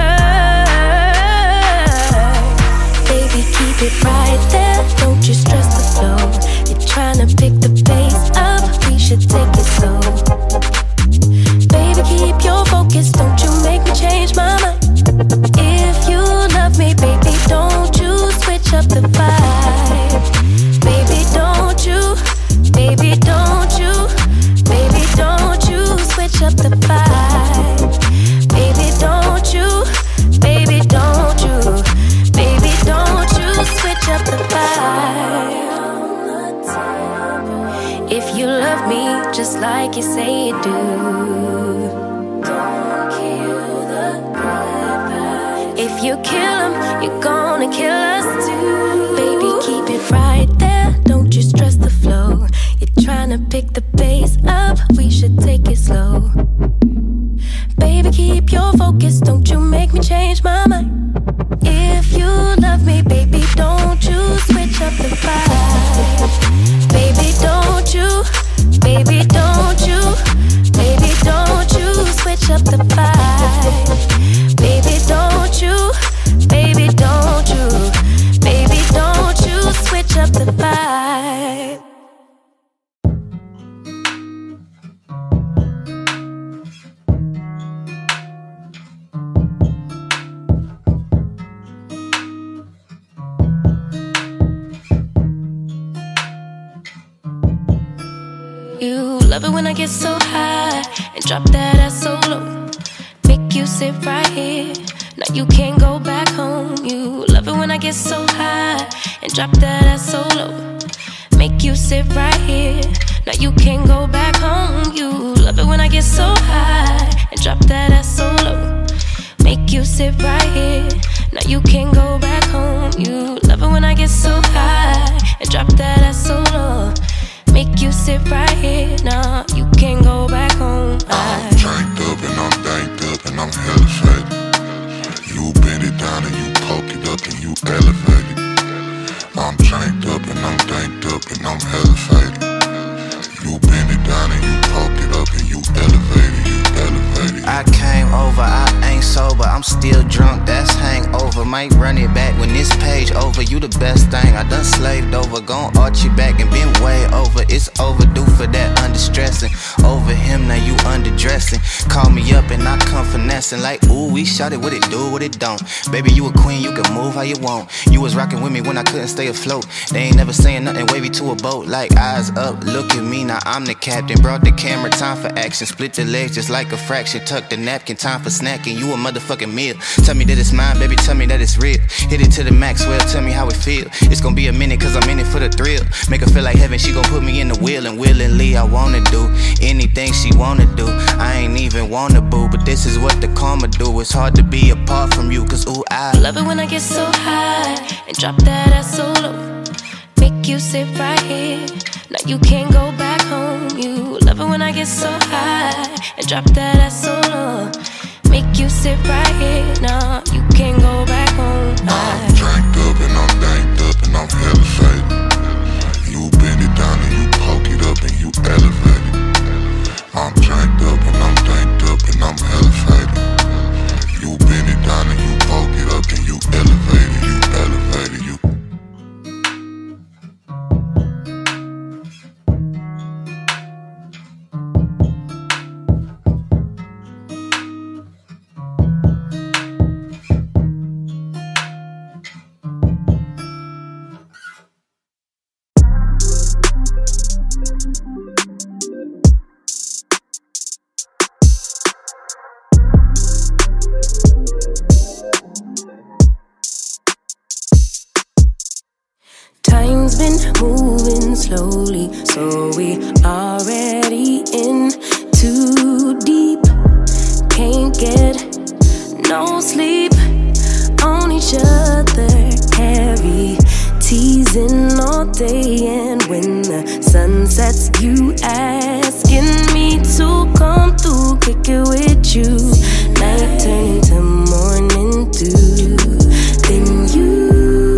hurt. Baby, keep it right there, don't you stress the flow. You're trying to pick the pace up, we should take it slow. Baby, keep your focus, don't you make me change my mind. If you love me, baby, don't you switch up the vibe. Baby, don't you, baby, don't you, baby, don't you switch up the vibe. Baby, don't you, baby, don't you, baby, don't you switch up the vibe. If you love me just like you say you do, don't kill the good vibes. If you kill them, you're gonna kill us too. Baby, keep it right there, don't you stress the flow. You're trying to pick the pace up, we should take it slow. Baby, keep your focus, don't you make me change my mind. If you love me, baby, don't you switch up the vibe. Baby, don't you, baby, don't you, baby, don't you switch up the vibe. Baby, don't you, baby, don't you, baby, don't you switch up the vibe. You love it when I get so high and drop that ass so low. Make you sit right here, now you can't go back home. You love it when I get so high and drop that ass so low. Make you sit right here, now you can't go back home. You love it when I get so high and drop that ass so low. Make you sit right here, now you can't go back home. You love it when I get so high and drop that ass so low. Make you sit right here, nah, you can't go back home. I'm drank up and I'm banked up and I'm hella faded. You bend it down and you poke it up and you elevate it. I'm drank up and I'm danked up and I'm hella faded. You bend it down and you poke it up and you elevate it, you elevate it. I came over, I ain't sober, I'm still drunk, that's hangover. Might run it back when this page over. You the best thing I done slaved over. Gon' arch you back and been way over. It's overdue for that understressing. Over him, now you underdressing. Call me up and I come finessing. Like, ooh, we shot it, what it do, what it don't. Baby, you a queen, you can move how you want. You was rocking with me when I couldn't stay afloat. They ain't never saying nothing wavy to a boat. Like, eyes up, look at me, now I'm the captain. Brought the camera, time for action. Split the legs just like a fraction. Tuck the napkin, time for snacking. You a motherfucking meal. Tell me that it's mine, baby, tell me that it's real. Hit it to the max, well, tell me how it feel. It's gonna be a minute, cause I'm in it for the thrill. Make her feel like heaven, she gon' put me in the wheel. And willingly, I wanna do anything she wanna do. I ain't even wanna boo, but this is what the karma do. It's hard to be apart from you, cause ooh, I love it when I get so high and drop that ass so low. Make you sit right here, now you can't go back home. You love it when I get so high and drop that ass so low. Make you sit right here, now you can't go back home. I'm drank up and I'm danked up and I'm hella faded. You bend it down and you poke it up and you elevate it. I'm drank up and I'm danked up and I'm hella faded. You bend it down and you poke it up and you elevate it, you elevate it, you. Time's been moving slowly, so we already in too deep. Can't get no sleep on each other, heavy teasing all day. And when the sun sets, you asking me to come through, kick it with you. Night turning to morning dew. Then you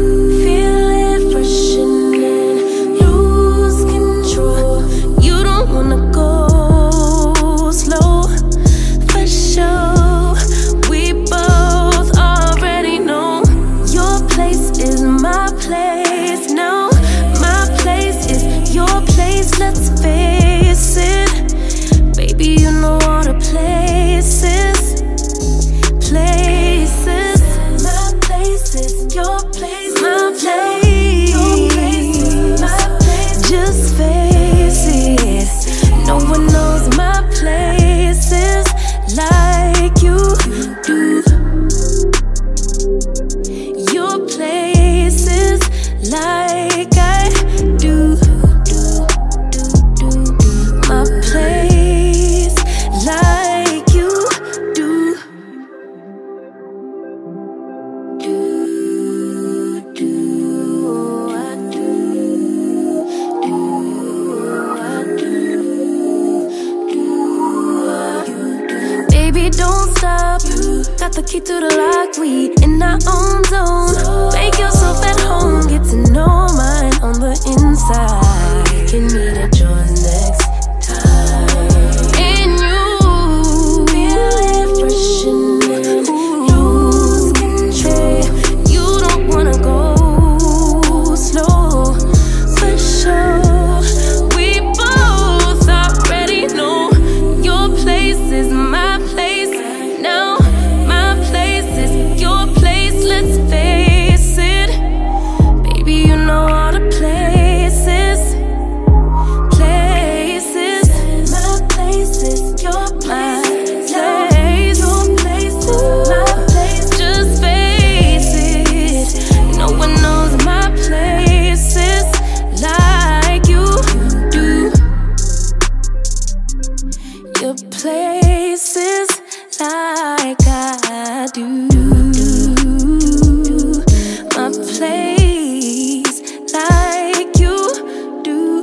let's face it, baby, you know all the places. Places, my places, your place, my place, your place, my place. Just face it, no one knows my places like you do. Your places like I do. My place like you do. Baby, don't stop. Got the key to the lock, we in our own zone. Make yourself at home, get to know mine on the inside. Can meet at yours next. And you feel it fresh and lose control. You don't wanna go slow, for sure. We both already know your place is my place. Now my place is your place. Let's face it, baby, you know all the places. Places like I do. My place like you do.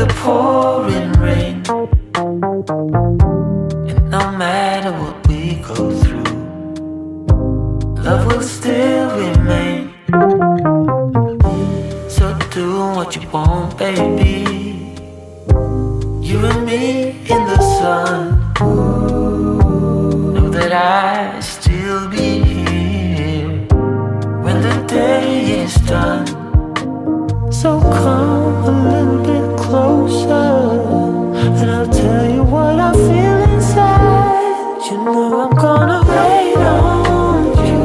the pouring rain. And no matter what we go through, love will still remain. So do what you want, baby. You and me in the sun. Know that I'll still be here when the day is done. So come a little bit closer, and I'll tell you what I feel inside. You know I'm gonna wait on you.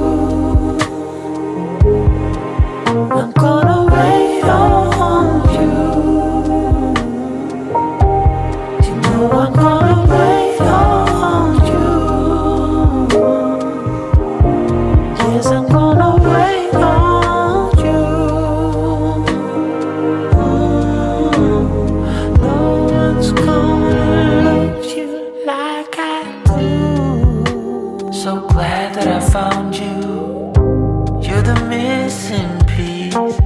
I'm gonna wait on you. You know I'm gonna wait on you. Yes, I'm gonna wait on you. No one's gonna love you like I do. So glad that I found you. You're the missing piece,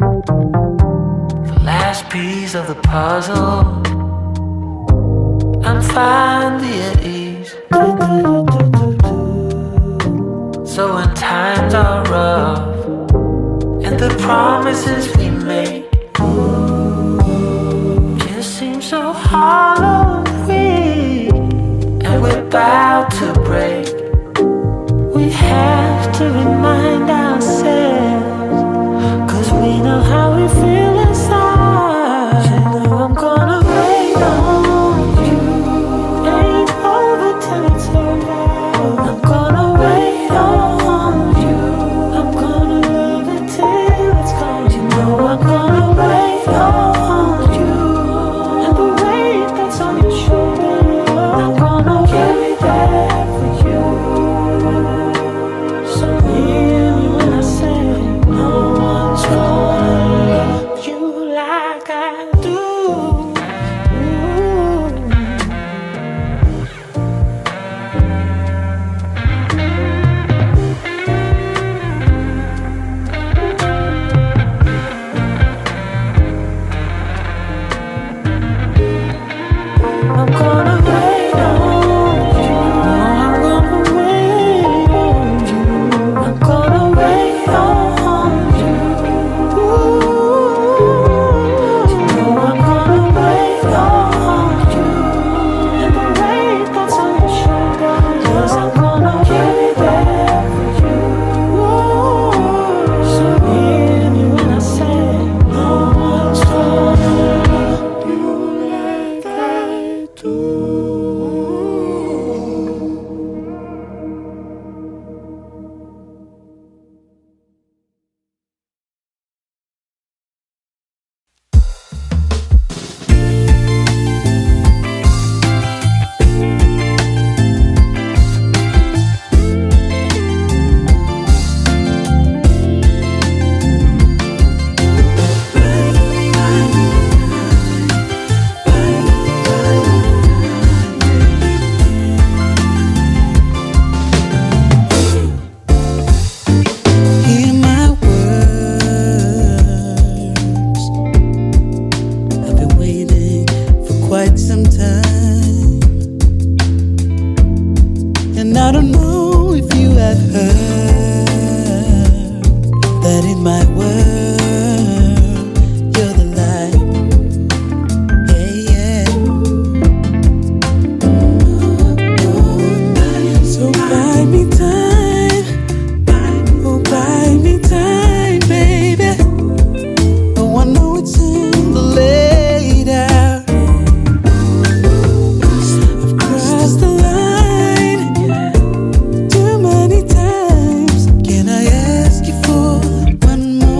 the last piece of the puzzle. I'm finally at ease. So when times are rough and the promises we make just seem so hollow and weak, and we're about to break, we have to remind ourselves, 'cause we know how we feel inside. You know I'm gonna wait on you. Ain't over till it's over. I'm gonna wait on you. I'm gonna love it till it's gone. You know I'm gonna wait on you. And the weight that's on your shoulder, I'm gonna carry that for you. So hear me when I say, no one's gonna love you like I do. I'm gonna wait on you. I'm gonna wait on you. I'm gonna wait on you. You know I'm gonna wait on you. And the weight that's on your shoulder, yes, I'm gonna carry that for you. So hear me when I say, no one's gonna love you like I do. Hear my words. I've been waiting for quite some time, and I don't know if you have heard that in my world you're the light. Yeah, yeah. So buy me time. Oh, buy me time, baby. Oh, I know it's in the late hour. I've crossed the line too many times. Can I ask you for one more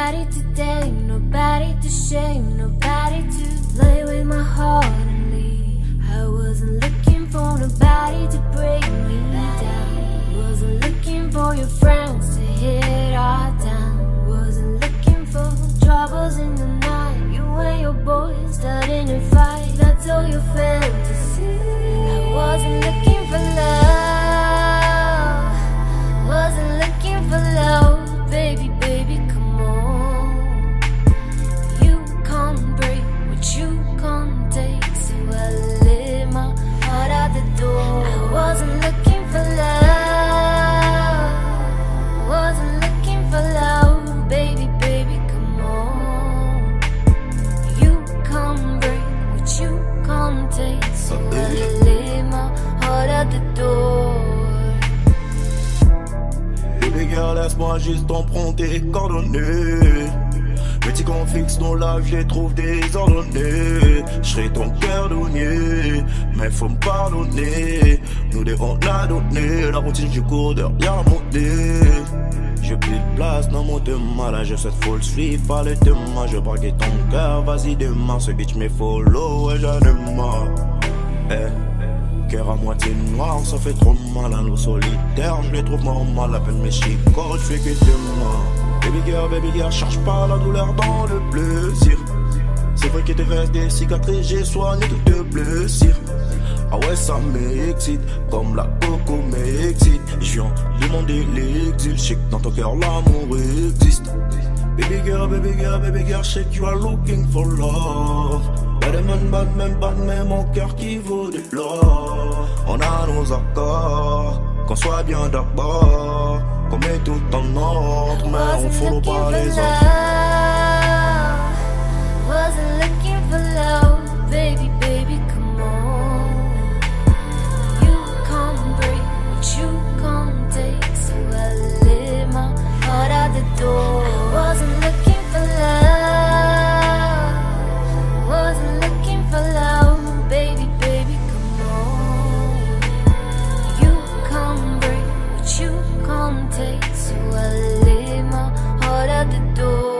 Nobody today, nobody to shame, nobody to play with my heart and leave. I wasn't looking for nobody to break me down. Wasn't looking for your friends to hit our town. Wasn't looking for troubles in the night. You and your boys starting to fight. That's all your fantasy. I wasn't looking for love. Wasn't looking for love. Baby, baby, come on. You can't break what you can't take. So I let my heart out the door. I wasn't looking for love. Wasn't looking for love. Baby, baby, come on. You can't break what you can't take. So I let my heart out the door. Baby girl, laisse-moi juste t'emprunter tes coordonnées. Petit qu'on fixe nos lives, je les trouve désordonnés. J'serai ton cœur douanier, mais faut me pardonner. Nous deux on l'a donné, la routine du cours de rien monter. J'ai plus de place dans mon demain, là j'ai cette folle suite par les demain. Je braquais ton cœur, vas-y demain. Ce bitch me follow et j'en ai marre. Cœur à moitié noir, ça fait trop mal à l'eau solitaire. Je les trouve normal, à peine mes chicots, je fais que demain. Baby girl, cherche pas la douleur dans le plaisir. C'est vrai qu'il te reste des cicatrices, j'ai soigné toutes tes blessures. Ah ouais, ça m'excite, comme la coco m'excite. Je viens demander l'exil, je sais que dans ton cœur l'amour existe. Baby girl, je sais que you are looking for love. Bad man, mon cœur qui vaut de l'or. On a nos accords, qu'on soit bien d'accord. Qu'on met tout en ordre, mais on follow pas les autres. Wasn't looking for love, baby, baby, come on. You can't break what you can't take, so I let my heart out the door. I wasn't looking for love. Wasn't looking for love, baby, baby, come on. You can't break what you can't take, so I let my heart out the door.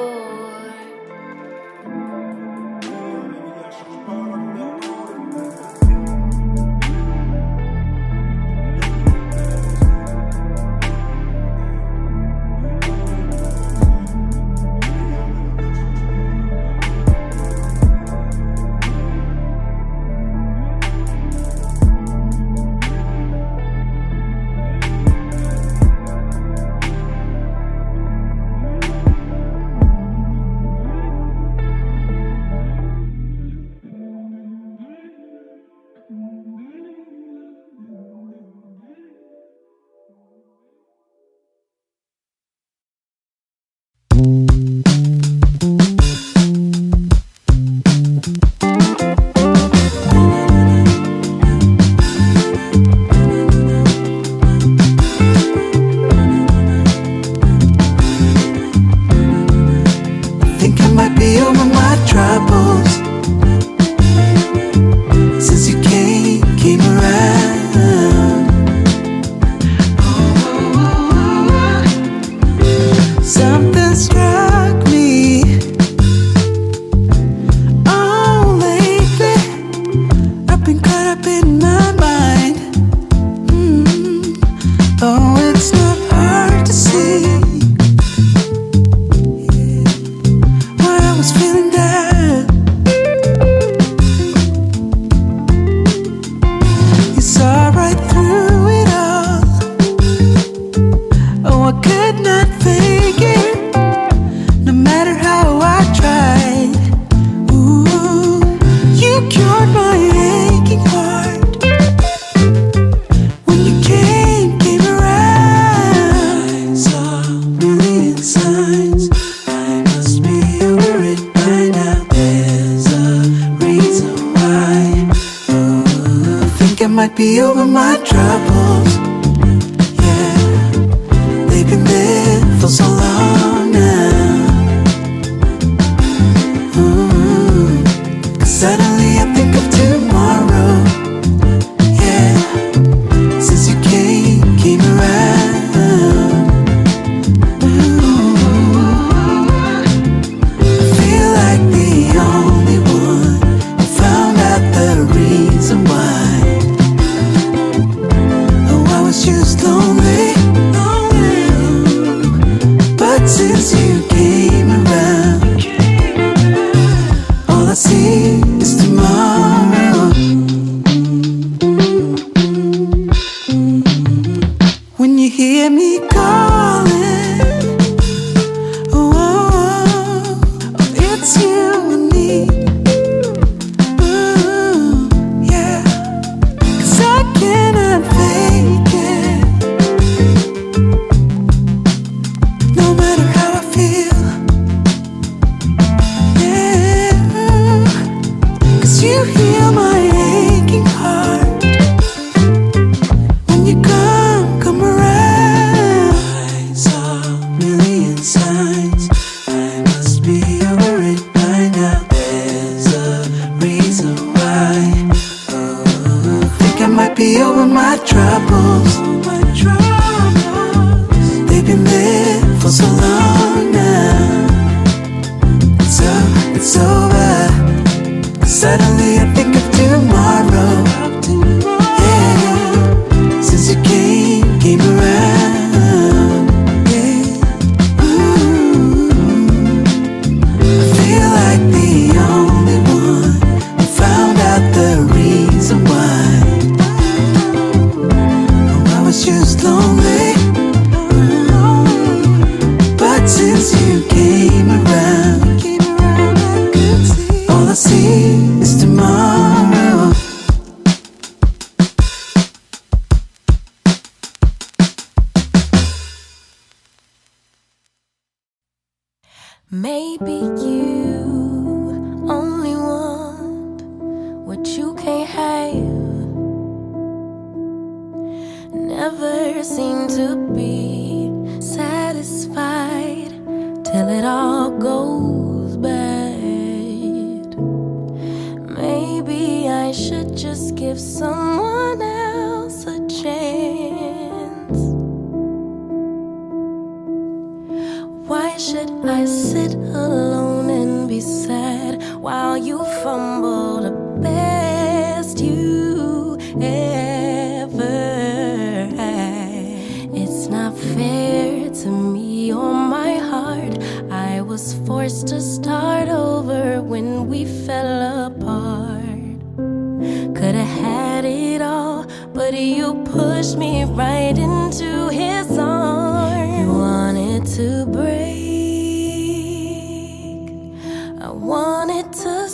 might be over my troubles. Yeah, they've been there for so long now. Cause suddenly I think of tomorrow. Yeah, since you came around. must be over it by now. There's a reason why. I think I might be over my troubles. They've been there for so long now. It's over. Suddenly I think of tomorrow. Yeah, since you came around. Yeah, I feel like the only one who found out the reason why. Oh, I was just lonely, but since you came around, all I see is tomorrow. Maybe you only want what you can't have. Never seem to be satisfied till it all goes bad. Maybe I should just give someone else a chance. Why should I sit alone and be sad while you fumble the best you ever had? It's not fair to me or my heart. I was forced to start over when we fell apart. Could've had it all, but you pushed me right into his arms. You wanted to break, I wanted to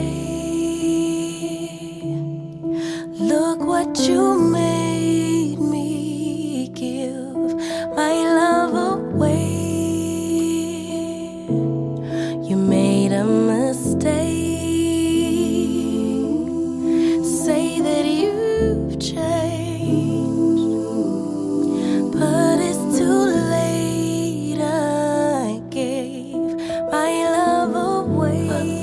stay. Look what you made me give my love away. You made a mistake. Say that you've changed, but it's too late. I gave my love away.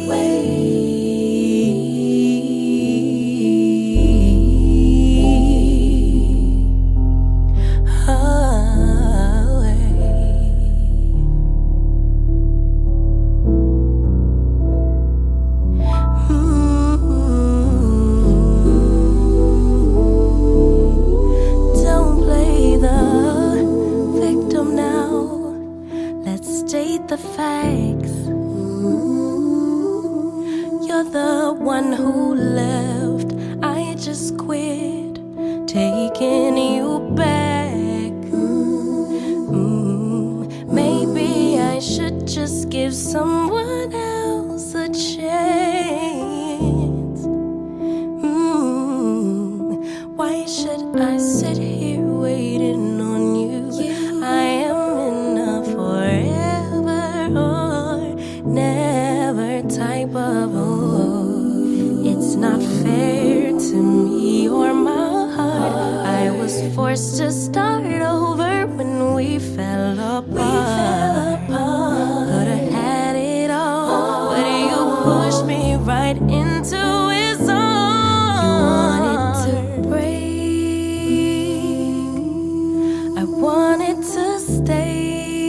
Don't play the victim now. Let's state the facts. You're the one who left. I just quit taking you back. Maybe I should just give someone else a chance. Why should I sit here waiting on you? I am in a forever or never type of mood. It's not fair to me or my heart. I was forced to start over when we fell apart. Could've had it all, but you pushed me right into his arms. You wanted to break, I wanted to stay.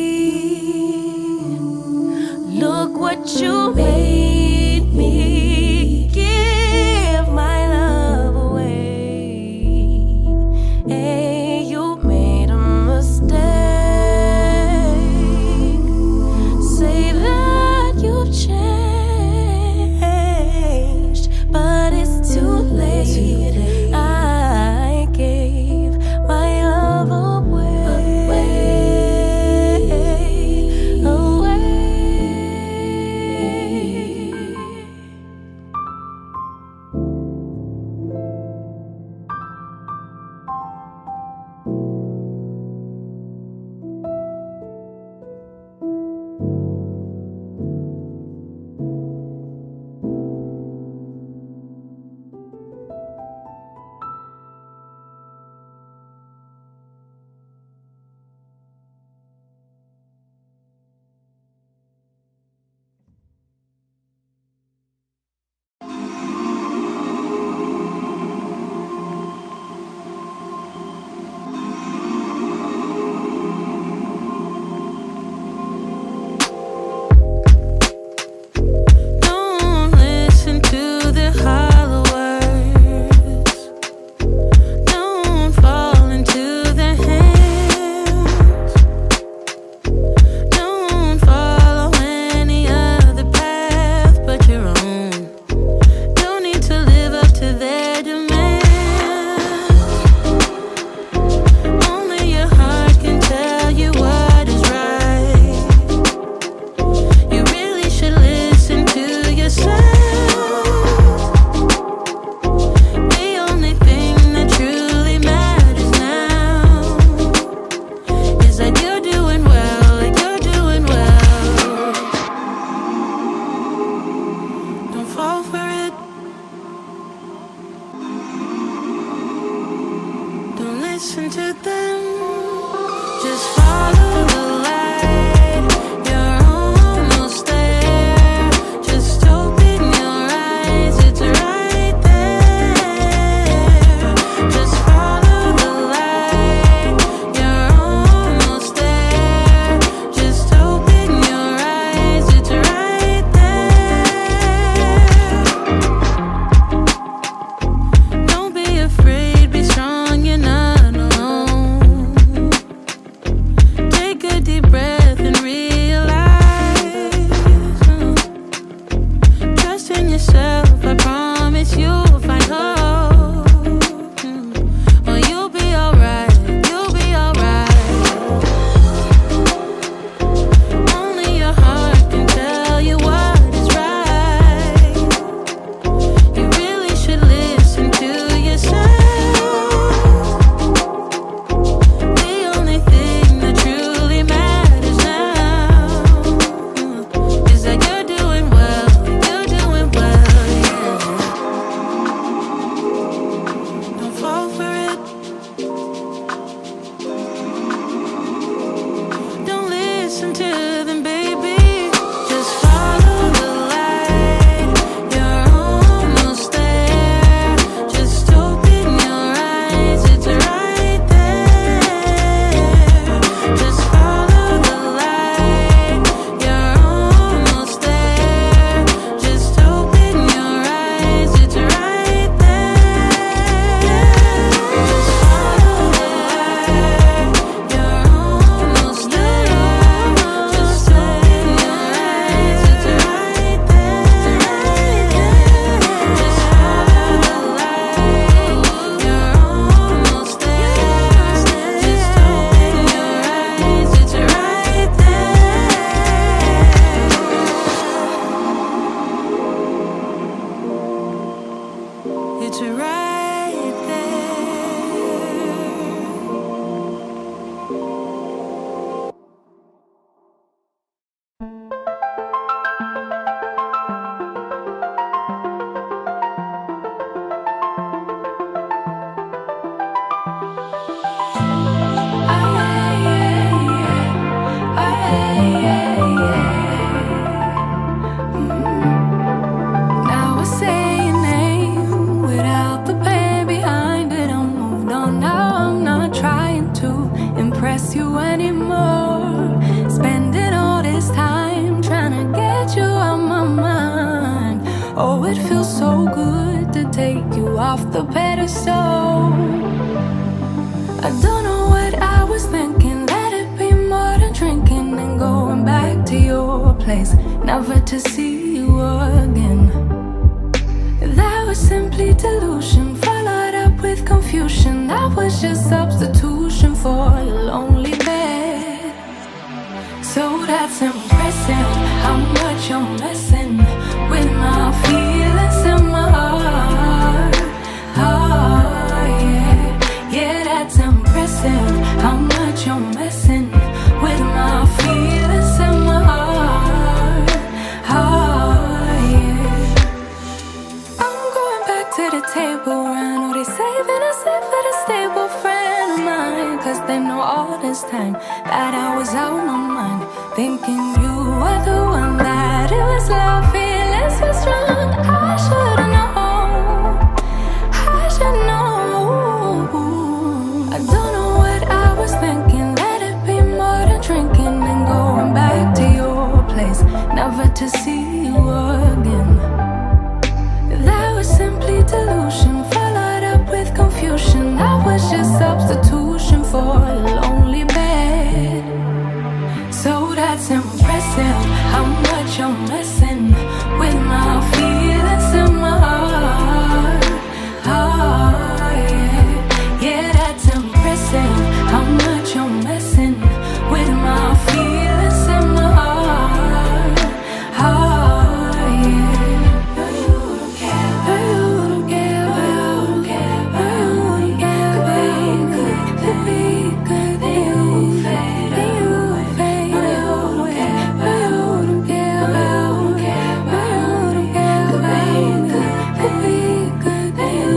Look what you made me give my love away. Hey, you made a mistake. Say that you've changed, but it's too late. I gave my love away. Oh, it feels so good to take you off the pedestal. I don't know what I was thinking. Let it be more than drinking and going back to your place, never to see you again. That was simply delusion, followed up with confusion. That was just substitution for a lonely bed. So that's impressive, how much you're messing with my feelings and my heart. Oh, yeah, yeah, that's impressive, how much you're messing with my feelings and my heart. Oh, yeah. I'm going back to the table round. Oh, they saving us up for the stable friend of mine, 'cause they know all this time that I was out my mind, thinking you were the one, that it was love, feelings were strong. I should've known, I should know. I don't know what I was thinking. Let it be more than drinking and going back to your place, never to see you again. That was simply delusion, followed up with confusion. That was just substitution for a lonely bed. So that's impressive, how much you're messing with my feelings and my heart. Oh, yeah, yeah, that's impressive, how much you're messing with my feelings and my heart. Oh, yeah. No, you don't care, no, you don't care, no, you don't care, no, you don't care. Could be good, then you fade, then you fade. No, you don't care, no, you don't care, no, you don't care, no, you don't care. Could be good, then you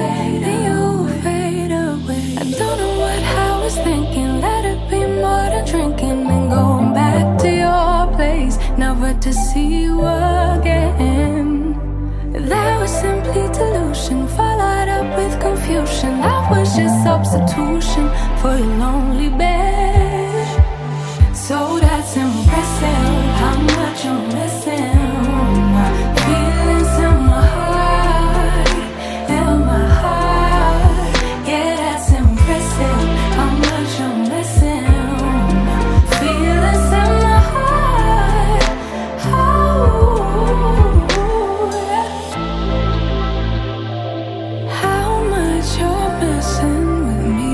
fade away. I don't know what I was thinking. Let it be more than drinking and going back to your place, never to see you again. That was simply delusion, followed up with confusion. That was just substitution for your lonely bed. So that's impressive, how much you're missing. My feelings in my heart, in my heart. Yeah, that's impressive, how much you're missing. My feelings in my heart. Oh, yeah. How much you're messing with me.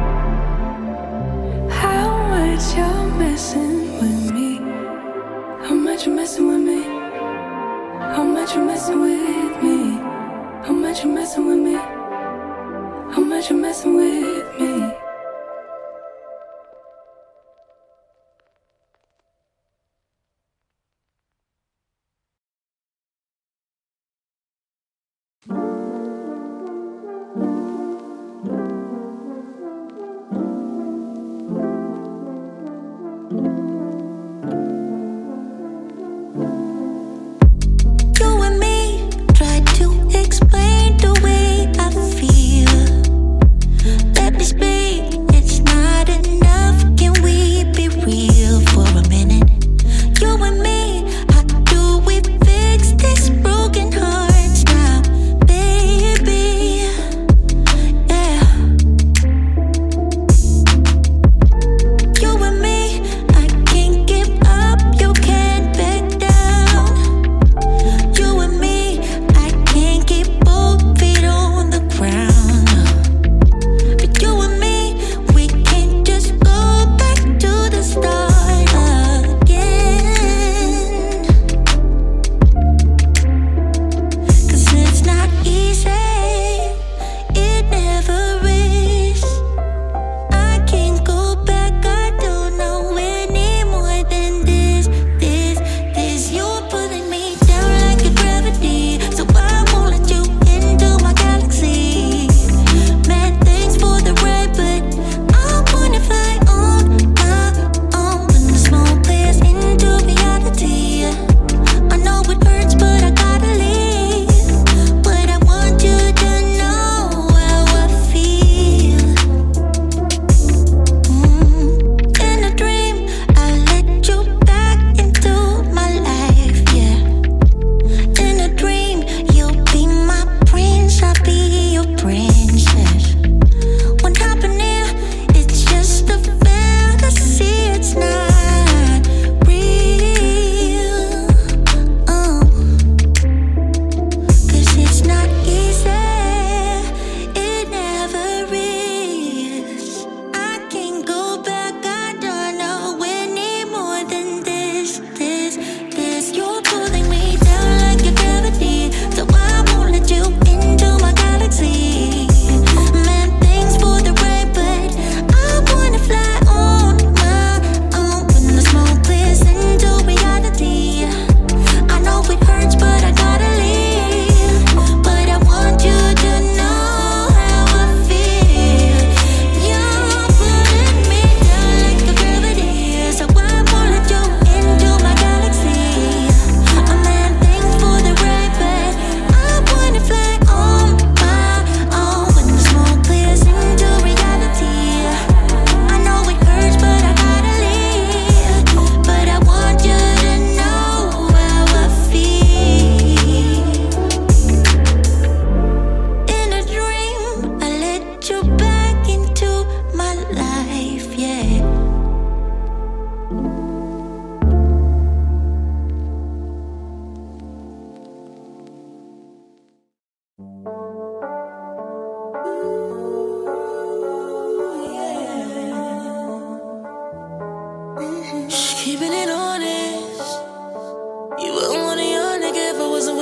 How much you're messing with me. How much you're messing with me. How much you're messing with me. How much you're messing with me. How much you're messing with me. You and me try to explain the way I feel. Let me speak.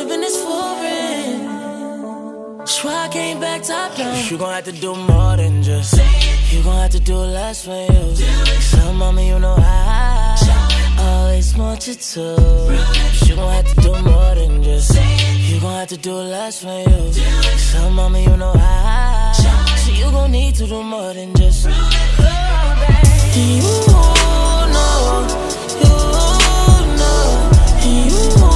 been this foreign. That's why I came back top down. You gon' have to do more than just. You gon' have to do less for you. So mama, you know I always want you to. You gon' have to do more than just. You gon' have to do less for you. So mama, you know I. So you gon' need to do more than just. You know, you know, you know.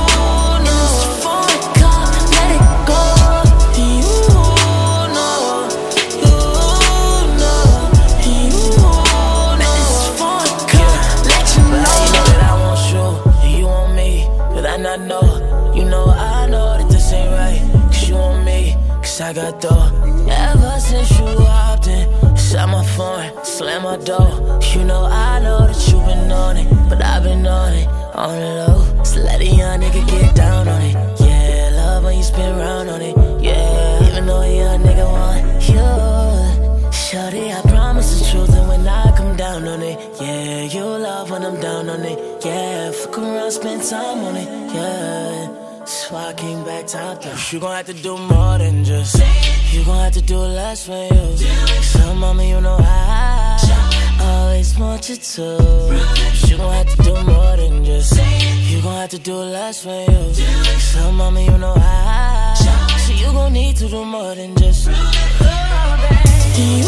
I know, you know, I know that this ain't right. Cause you want me, cause I got dough. Ever since you hopped in, shot my phone, slam my door. You know that you been on it, but I've been on it, on the low. So let a young nigga get down on it. Yeah, love when you spin round on it. Yeah, even though a young nigga want you. Shorty, I promise the truth, and when I come down on it, yeah, you love when I'm down on it, yeah, fuck around, spend time on it, yeah, so I came back top down. You gon' have to do more than just. You gon' have to do less for you. So mama, you know I always want you to. You gon' have to do more than just. You gon' have to do less for you. So mama, you know I. So you gon' need to do more than just. You know,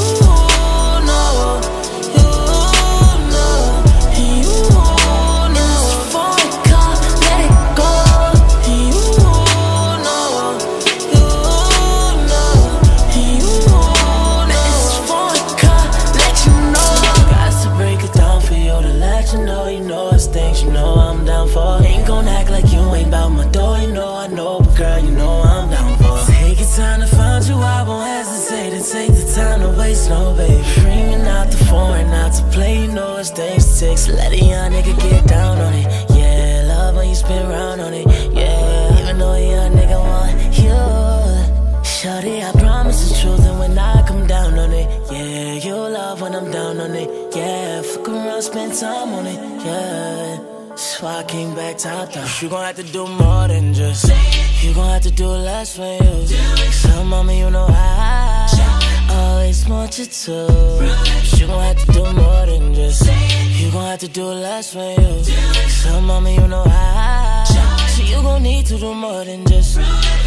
you know, you know. This phone call, let it go. You know, you know, you know. This phone call, let you know. Got to break it down for you to let you know. You know it's things you know I'm down for. Ain't gon' act like you ain't bout my door. You know I know, but girl, you know I'm down for. Take your time to find you, I won't hesitate to take the time to waste, no baby. Ringing out the phone, not to play, you know it's things to take. So let a young nigga get down on it. Yeah, love when you spin round on it. Yeah, even though a young nigga want you. Shorty, I promise the truth, and when I come down on it, yeah, you love when I'm down on it. Yeah, fuck around, spend time on it. Yeah, so I came back top down. You gon' have to do more than just. You gon' have to do less for you. So mama, you know I always want you to. You gon' have to do more than just. You gon' have to do less for you. So mama, you know I. So you gon' need to do more than just.